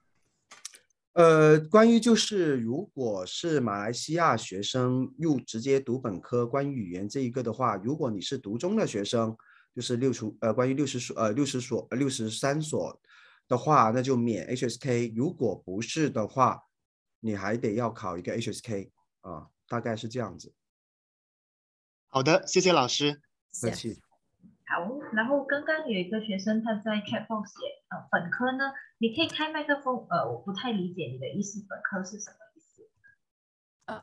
呃，关于就是如果是马来西亚学生又直接读本科，关于语言这一个的话，如果你是读中的学生，就是六除呃关于六十所呃六十所六十三所的话，那就免 H S K。如果不是的话，你还得要考一个 H S K 啊，大概是这样子。 好的，谢谢老师。 客气。 好，然后刚刚有一个学生他在 chat box 写，呃，本科呢，你可以开麦克风，呃，我不太理解你的意思，本科是什么意思？ 呃，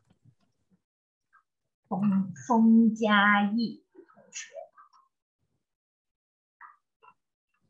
冯冯嘉义同学。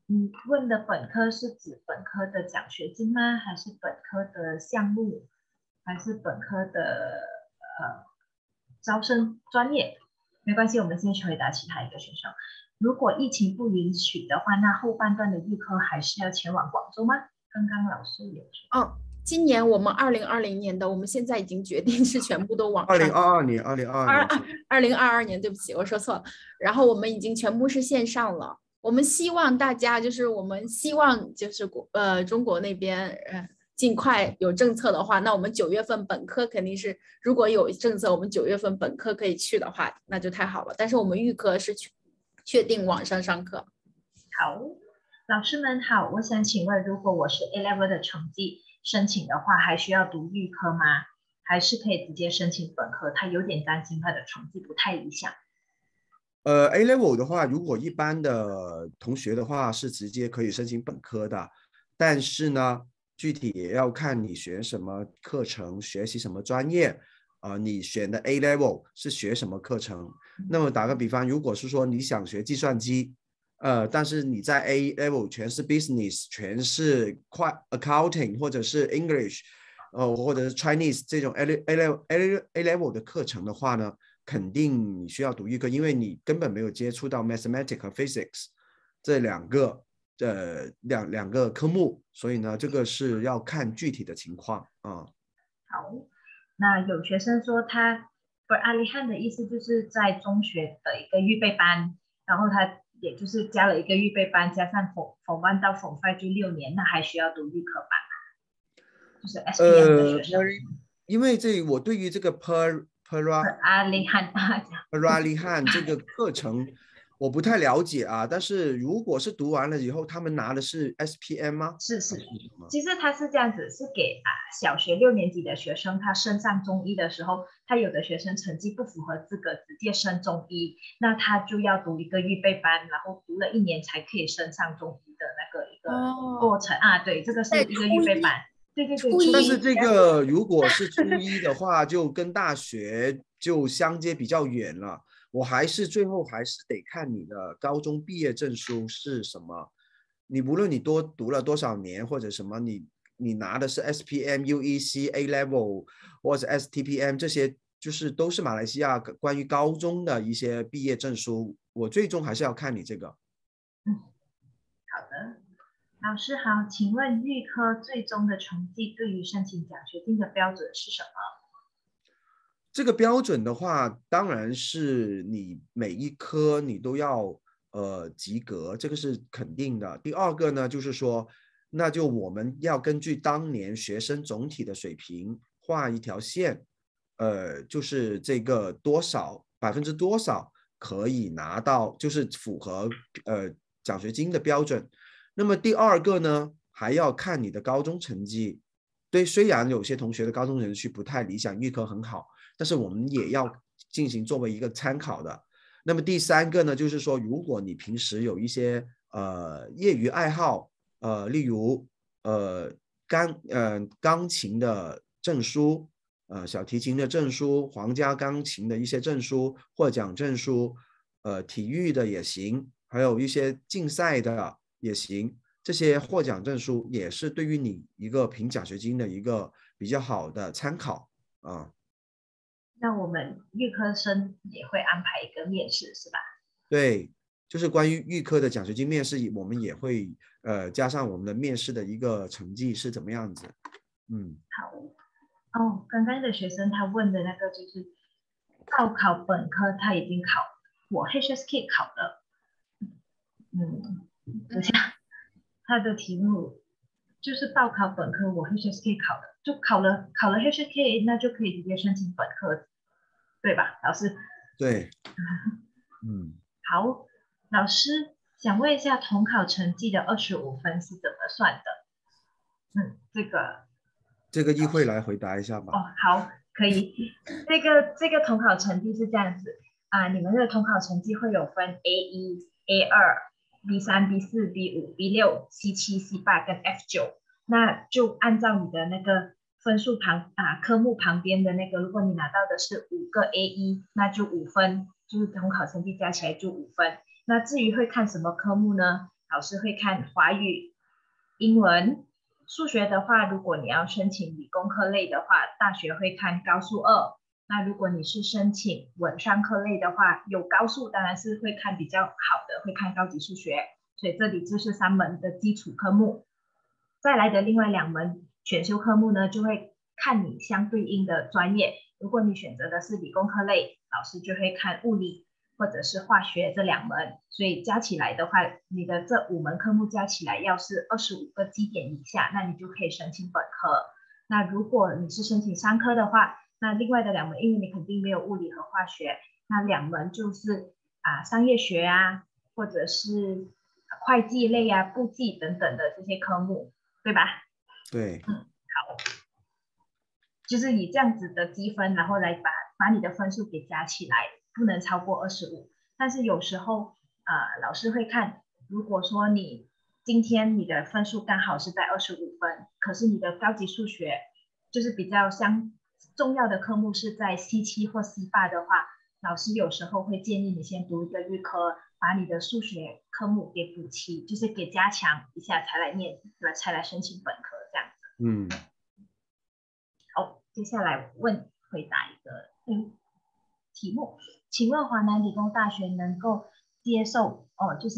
嗯，问的本科是指本科的奖学金吗？还是本科的项目？还是本科的呃招生专业？没关系，我们先去回答其他一个学生。如果疫情不允许的话，那后半段的预科还是要前往广州吗？刚刚老师有说。 哦，今年我们二零二零年的，我们现在已经决定是全部都往二零二二年，二零二二年，二零二二年，对不起，我说错了。然后我们已经全部是线上了。我们希望大家就是我们希望就是国呃中国那边呃尽快有政策的话，那我们九月份本科肯定是，如果有政策，我们九月份本科可以去的话，那就太好了。但是我们预科是确定网上上课。 好，老师们好，我想请问，如果我是 A level 的成绩申请的话，还需要读预科吗？还是可以直接申请本科？他有点担心他的成绩不太理想。 呃 ，A level 的话，如果一般的同学的话是直接可以申请本科的，但是呢，具体也要看你学什么课程，学习什么专业，啊、呃，你选的 A level 是学什么课程？那么打个比方，如果是说你想学计算机，呃，但是你在 A level 全是 business， 全是 accounting 或者是 English， 呃，或者是 Chinese 这种 A level A A level 的课程的话呢？肯定你需要读预科，因为你根本没有接触到 mathematics 和 physics 这两个呃两两个科目，所以呢，这个是要看具体的情况啊。 好，那有学生说他 for Alihan 的意思就是在中学的一个预备班，然后他也就是加了一个预备班，加上 Form One 到 Form Five 就六年，那还需要读预科班吗？就是 S P M 的学生。 呃、因为这我对于这个 per Peralihan Peralihan 这个课程我不太了解啊，但是如果是读完了以后，他们拿的是 S P M 吗？ 是是，其实他是这样子，是给啊小学六年级的学生，他升上中一的时候，他有的学生成绩不符合资格，直接升中一，那他就要读一个预备班，然后读了一年才可以升上中一的那个一个过程、哦、啊，对，这个是一个预备班。对对对， 但是这个如果是初一的话，就跟大学就相接比较远了。我还是最后还是得看你的高中毕业证书是什么。你无论你多读了多少年或者什么，你你拿的是 S P M、U E C、A Level 或者 S T P M 这些，就是都是马来西亚关于高中的一些毕业证书。我最终还是要看你这个。 嗯，好的。老师好，请问预科最终的成绩对于申请奖学金的标准是什么？ 这个标准的话，当然是你每一科你都要呃及格，这个是肯定的。第二个呢，就是说，那就我们要根据当年学生总体的水平画一条线，呃，就是这个多少百分之多少可以拿到，就是符合呃奖学金的标准。那么第二个呢，还要看你的高中成绩。对，虽然有些同学的高中成绩不太理想，预科很好，但是我们也要进行作为一个参考的。那么第三个呢，就是说，如果你平时有一些呃业余爱好，呃，例如呃钢呃钢琴的证书，呃小提琴的证书，皇家钢琴的一些证书，获奖证书，呃体育的也行，还有一些竞赛的也行，这些获奖证书也是对于你一个评奖学金的一个比较好的参考啊。 那我们预科生也会安排一个面试是吧？ 对，就是关于预科的奖学金面试，我们也会呃加上我们的面试的一个成绩是怎么样子。嗯， 好。哦，刚刚的学生他问的那个就是报考本科他已经考，我 H S K 考了。嗯。等下，他的题目就是报考本科，我 H S K 考了，就考了考了 H S K， 那就可以直接申请本科，对吧，老师？ 对。嗯。 好，老师想问一下，统考成绩的二十五分是怎么算的？嗯，这个。 这个议会来回答一下吧。 哦，好，可以。这个这个统考成绩是这样子啊，你们的统考成绩会有分 A 一、A 二。B 三、B 四、B 五、B 六、C 七、C 八跟 F 九，那就按照你的那个分数旁啊科目旁边的那个，如果你拿到的是五个 A 一，那就五分，就是统考成绩加起来就五分。那至于会看什么科目呢？ 老师会看华语、英文。数学的话，如果你要申请理工科类的话，大学会看高数二。那如果你是申请文商科类的话，有高数当然是会看比较好的，会看高级数学。所以这里就是三门的基础科目。再来的另外两门选修科目呢，就会看你相对应的专业。如果你选择的是理工科类，老师就会看物理或者是化学这两门，所以加起来的话，你的这五门科目加起来要是二十五个基点以下，那你就可以申请本科。那如果你是申请商科的话，那另外的两门，因为你肯定没有物理和化学，那两门就是啊商业学啊，或者是会计类啊、簿记等等的这些科目，对吧？ 对。 嗯，好，就是以这样子的积分，然后来把把你的分数给加起来。不能超过二十五，但是有时候呃老师会看，如果说你今天你的分数刚好是在二十五分，可是你的高级数学就是比较相重要的科目是在 C 七 或 C 八 的话，老师有时候会建议你先读一个预科，把你的数学科目给补齐，就是给加强一下才来念，才来申请本科这样子。 嗯， 好，接下来问回答一个嗯题目。请问华南理工大学能够接受哦，就是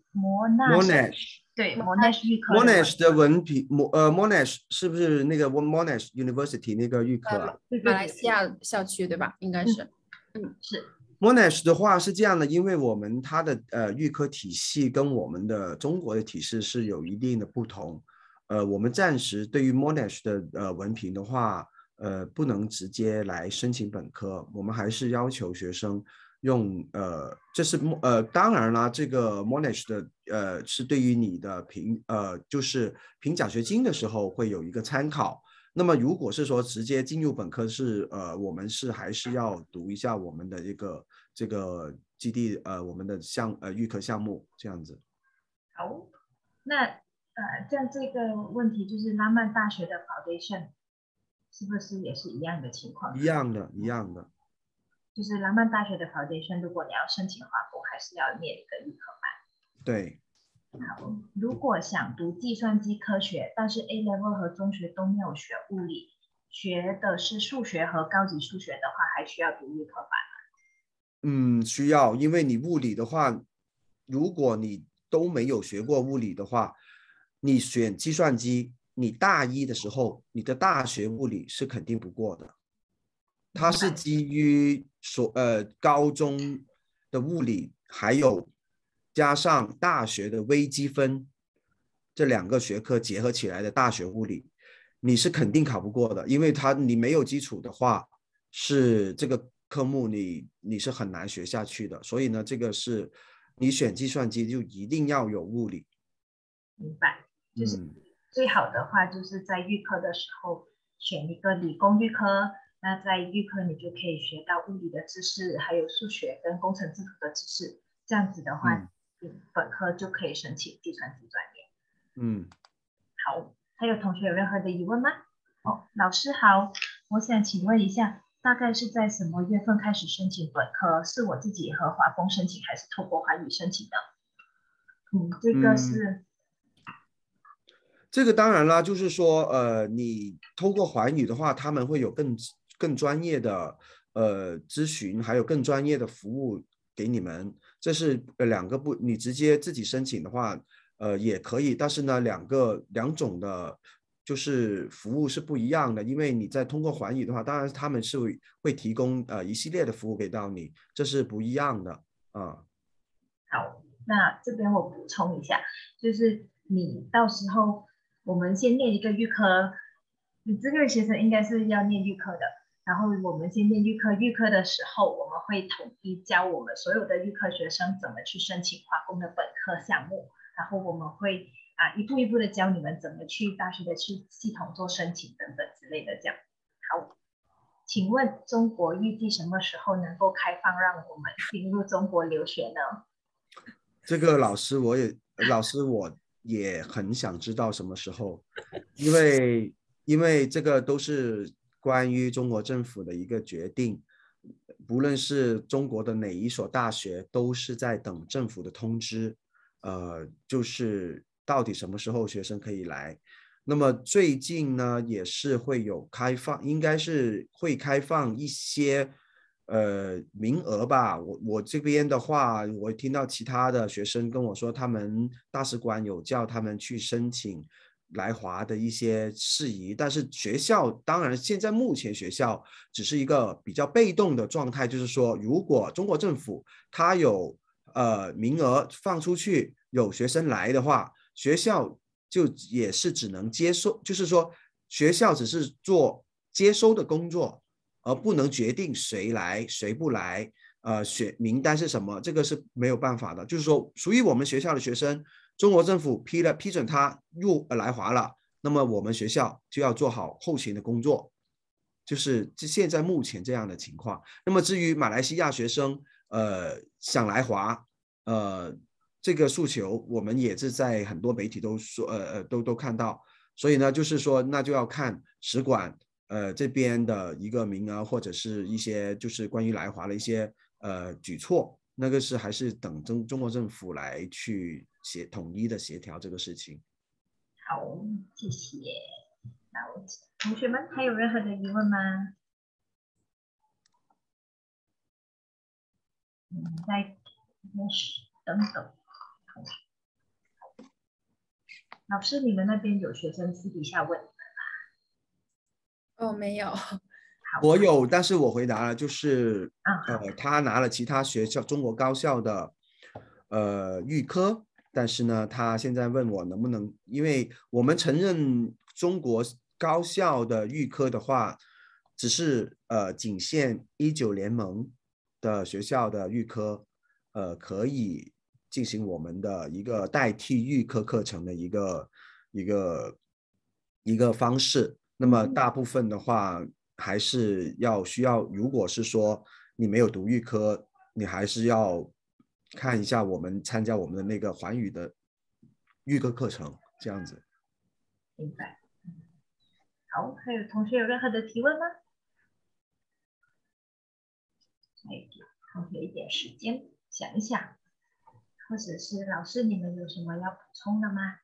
Monash 对 Monash 预科 Monash 的文凭，呃 Monash 是不是那个 Monash University 那个预科啊？ 马来西亚校区对吧？应该是， 嗯，是。 Monash 的话是这样的，因为我们它的呃预科体系跟我们的中国的体系是有一定的不同，呃，我们暂时对于 Monash 的呃文凭的话。呃，不能直接来申请本科，我们还是要求学生用呃，这是呃，当然啦，这个 Monash 的呃是对于你的评呃，就是评奖学金的时候会有一个参考。那么如果是说直接进入本科是呃，我们是还是要读一下我们的一个这个基地呃，我们的项呃预科项目这样子。 好，那呃，像这个问题就是拉曼大学的 Foundation。是不是也是一样的情况？ 一样的，一样的。 就是拉曼大学的 Foundation， 如果你要申请华博，还是要念一个预科班。 对。 好，如果想读计算机科学，但是 A Level 和中学都没有学物理，学的是数学和高级数学的话，还需要读预科班吗？ 嗯，需要，因为你物理的话，如果你都没有学过物理的话，你选计算机。你大一的时候，你的大学物理是肯定不过的，它是基于所呃高中的物理，还有加上大学的微积分这两个学科结合起来的大学物理，你是肯定考不过的，因为它你没有基础的话，是这个科目你你是很难学下去的，所以呢，这个是你选计算机就一定要有物理。 明白，就是。 嗯最好的话就是在预科的时候选一个理工预科，那在预科你就可以学到物理的知识，还有数学跟工程制图的知识，这样子的话，嗯，本科就可以申请计算机专业。 嗯， 好，还有同学有任何的疑问吗？哦，老师好，我想请问一下，大概是在什么月份开始申请本科？是我自己和华丰申请，还是透过华语申请的？嗯，这个是。嗯这个当然啦，就是说，呃，你通过寰宇的话，他们会有更更专业的呃咨询，还有更专业的服务给你们。这是呃两个不，你直接自己申请的话，呃也可以，但是呢，两个两种的，就是服务是不一样的。因为你在通过寰宇的话，当然他们是会会提供呃一系列的服务给到你，这是不一样的啊。 好，那这边我补充一下，就是你到时候。我们先念一个预科，你这个学生应该是要念预科的。然后我们先念预科，预科的时候我们会统一教我们所有的预科学生怎么去申请化工的本科项目，然后我们会啊一步一步的教你们怎么去大学的去系统做申请等等之类的这样。好，请问中国预计什么时候能够开放让我们进入中国留学呢？ 这个老师我也老师我。也很想知道什么时候，因为因为这个都是关于中国政府的一个决定，不论是中国的哪一所大学，都是在等政府的通知。 呃，就是到底什么时候学生可以来。那么最近呢，也是会有开放，应该是会开放一些呃名额吧。我我这边的话，我听到其他的学生跟我说，他们大使馆有叫他们去申请来华的一些事宜，但是学校当然现在目前学校只是一个比较被动的状态，就是说如果中国政府它有呃名额放出去，有学生来的话，学校就也是只能接收，就是说学校只是做接收的工作，而不能决定谁来谁不来，呃，选名单是什么，这个是没有办法的。就是说，属于我们学校的学生，中国政府批了批准他入呃来华了，那么我们学校就要做好后勤的工作，就是现在目前这样的情况。那么至于马来西亚学生，呃，想来华，呃。这个诉求我们也是在很多媒体都说呃呃都都看到，所以呢就是说那就要看使馆呃这边的一个名额，或者是一些就是关于来华的一些呃举措，那个是还是等中中国政府来去协统一的协调这个事情。 好，谢谢。那同学们还有任何的疑问吗？嗯，再等等。老师，你们那边有学生私底下问你们吗？哦，没有。 我有，但是我回答了，就是呃，他拿了其他学校中国高校的呃预科，但是呢，他现在问我能不能，因为我们承认中国高校的预科的话，只是呃仅限一九联盟的学校的预科，呃可以进行我们的一个代替预科课程的一个一个一个方式。那么大部分的话还是要需要，如果是说你没有读预科，你还是要看一下我们参加我们的那个环语的预科课程，这样子。 明白。好，还有同学有任何的提问吗？给同学一点时间想一想。或者是老师，你们有什么要补充的吗？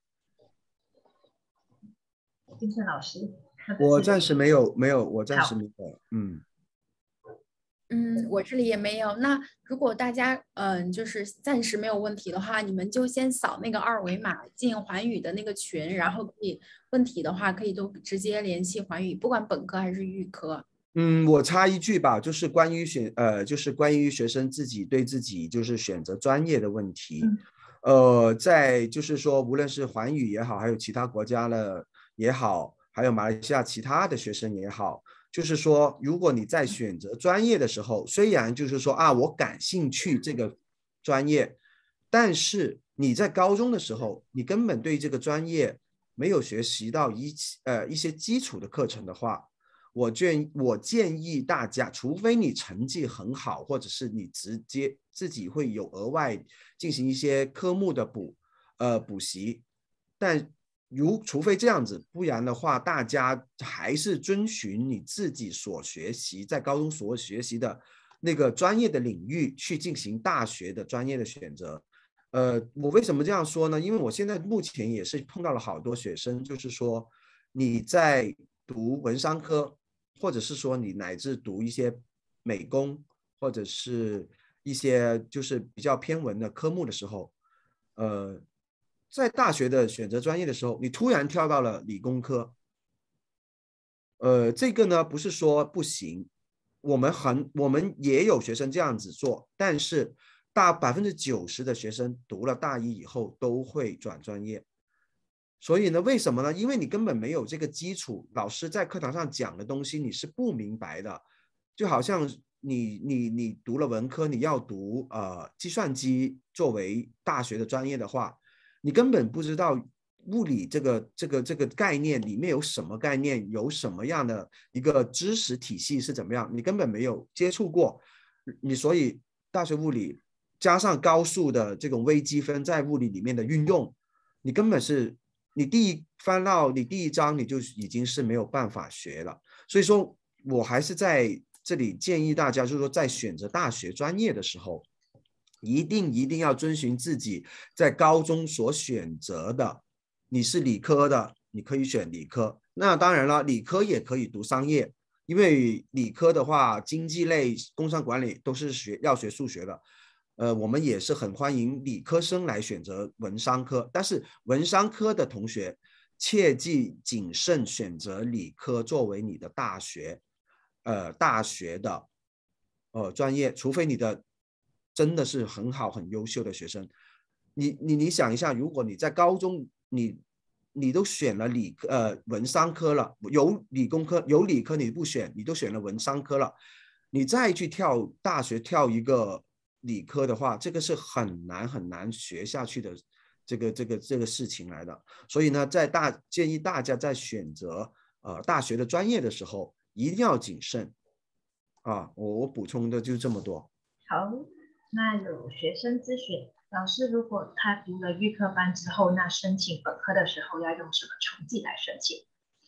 金顺老师， 我暂时没有，没有，我暂时没有，嗯， 嗯，我这里也没有。那如果大家嗯、呃、就是暂时没有问题的话，你们就先扫那个二维码进环宇的那个群，然后可以问题的话可以都直接联系环宇，不管本科还是预科。 嗯，我插一句吧，就是关于选呃，就是关于学生自己对自己就是选择专业的问题， 嗯、 呃，在就是说，无论是环宇也好，还有其他国家的也好，还有马来西亚其他的学生也好，就是说，如果你在选择专业的时候，虽然就是说啊，我感兴趣这个专业，但是你在高中的时候，你根本对这个专业没有学习到一呃一些基础的课程的话。我建我建议大家，除非你成绩很好，或者是你直接自己会有额外进行一些科目的补呃补习，但如除非这样子，不然的话，大家还是遵循你自己所学习在高中所学习的那个专业的领域去进行大学的专业的选择。呃，我为什么这样说呢？因为我现在目前也是碰到了好多学生，就是说你在读文商科。或者是说你乃至读一些美工或者是一些就是比较偏文的科目的时候，呃，在大学的选择专业的时候，你突然跳到了理工科，呃，这个呢不是说不行，我们很我们也有学生这样子做，但是大百分之九十的学生读了大一以后都会转专业。所以呢，为什么呢？因为你根本没有这个基础，老师在课堂上讲的东西你是不明白的，就好像你你你读了文科，你要读呃计算机作为大学的专业的话，你根本不知道物理这个这个这个概念里面有什么概念，有什么样的一个知识体系是怎么样，你根本没有接触过，你所以大学物理加上高数的这种微积分在物理里面的运用，你根本是。你第一翻到你第一章你就已经是没有办法学了，所以说我还是在这里建议大家，就是说在选择大学专业的时候， 一定一定要遵循自己在高中所选择的。你是理科的，你可以选理科。那当然了，理科也可以读商业，因为理科的话，经济类、工商管理都是学要学数学的。呃，我们也是很欢迎理科生来选择文商科，但是文商科的同学切记谨慎选择理科作为你的大学，呃，大学的呃专业，除非你的真的是很好很优秀的学生。你你你想一下，如果你在高中你你都选了理呃文商科了，有理工科有理科你不选，你都选了文商科了，你再去跳大学跳一个理科的话，这个是很难很难学下去的这个这个这个事情来的。所以呢，在大建议大家在选择呃大学的专业的时候一定要谨慎啊。我我补充的就这么多。 好，那有学生咨询。老师，如果他读了预科班之后，那申请本科的时候要用什么成绩来申请？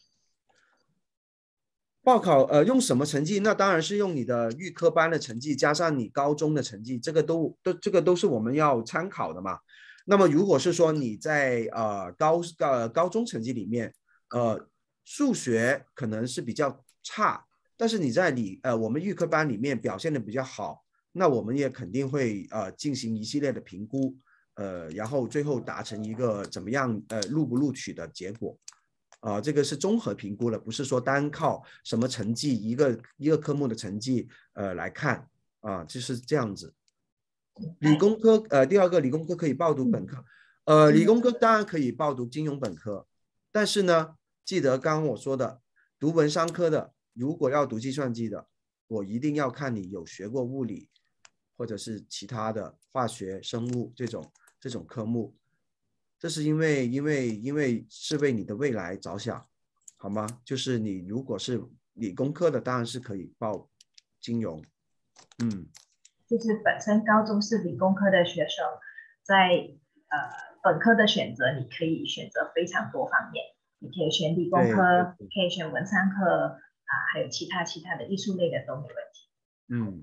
报考呃用什么成绩？那当然是用你的预科班的成绩加上你高中的成绩，这个都都这个都是我们要参考的嘛。那么如果是说你在呃高呃高中成绩里面，呃数学可能是比较差，但是你在理呃我们预科班里面表现的比较好。那我们也肯定会呃进行一系列的评估，呃，然后最后达成一个怎么样呃录不录取的结果，啊、呃，这个是综合评估的，不是说单靠什么成绩一个一个科目的成绩呃来看啊、呃，就是这样子。理工科呃第二个理工科可以报读本科，呃理工科当然可以报读金融本科，但是呢，记得刚刚我说的，读文商科的如果要读计算机的，我一定要看你有学过物理。或者是其他的化学、生物这种这种科目，这是因为因为因为是为你的未来着想，好吗？就是你如果是理工科的，当然是可以报金融，嗯， 就是本身高中是理工科的学生，在呃本科的选择，你可以选择非常多方面，你可以选理工科，可以选文商科啊，还有其他其他的艺术类的都没问题， 嗯。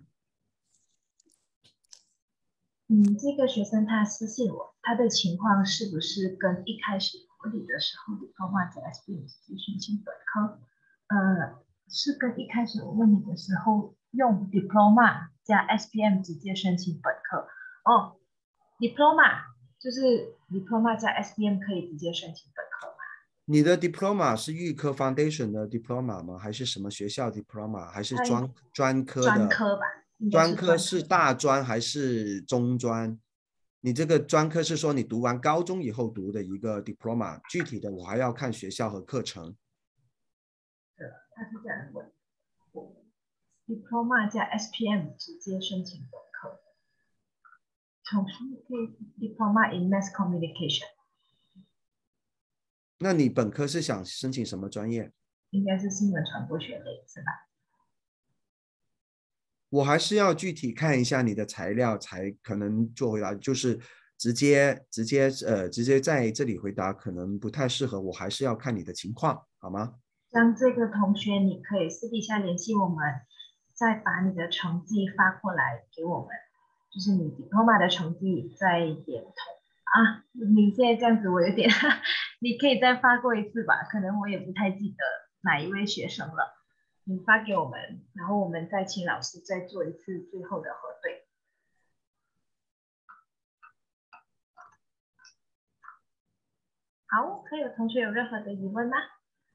嗯，这个学生他私信我，他的情况是不是跟一开始模拟的时候，diploma 加 S P M 直接申请本科？呃，是跟一开始我问你的时候用 diploma 加 S P M 直接申请本科哦 ，diploma 就是 diploma 加 S P M 可以直接申请本科吗？ 你的 diploma 是预科 foundation 的 diploma 吗？还是什么学校 diploma？ 还是专、哎、专科的？ 专科吧。 专科是大专还是中专？你这个专科是说你读完高中以后读的一个 diploma， 具体的我还要看学校和课程。 对，他是这样问 ，diploma 加 S P M 直接申请本科，从事可以 diploma in mass communication。 那你本科是想申请什么专业？ 应该是新闻传播学类，是吧？ 我还是要具体看一下你的材料，才可能做回答。就是直接直接呃直接在这里回答可能不太适合，我还是要看你的情况，好吗？ 像这个同学，你可以私底下联系我们，再把你的成绩发过来给我们，就是你 diploma 的成绩再点头啊。你现在这样子，我有点，你可以再发过一次吧？可能我也不太记得哪一位学生了。你发给我们，然后我们再请老师再做一次最后的核对。好，还有同学有任何的疑问吗？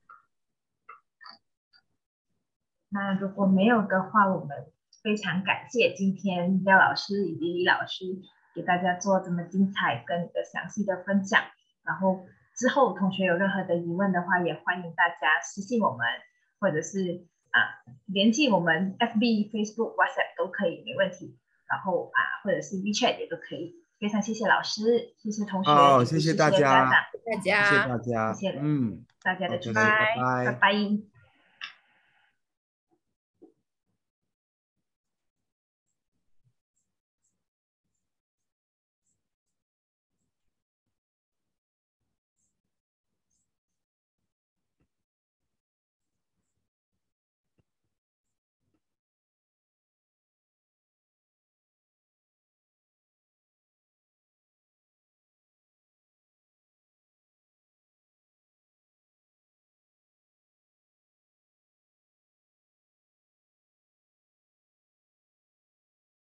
那如果没有的话，我们非常感谢今天廖老师以及李老师给大家做这么精彩跟一个详细的分享。然后之后同学有任何的疑问的话，也欢迎大家私信我们，或者是啊，联系我们 F B、Facebook、WhatsApp 都可以，没问题。然后啊，或者是 WeChat 也都可以。非常谢谢老师，谢谢同学， 好，谢谢大家， 大家， 大家， 谢谢大家， 谢谢， 嗯， 大家的支持， 拜拜， 拜拜。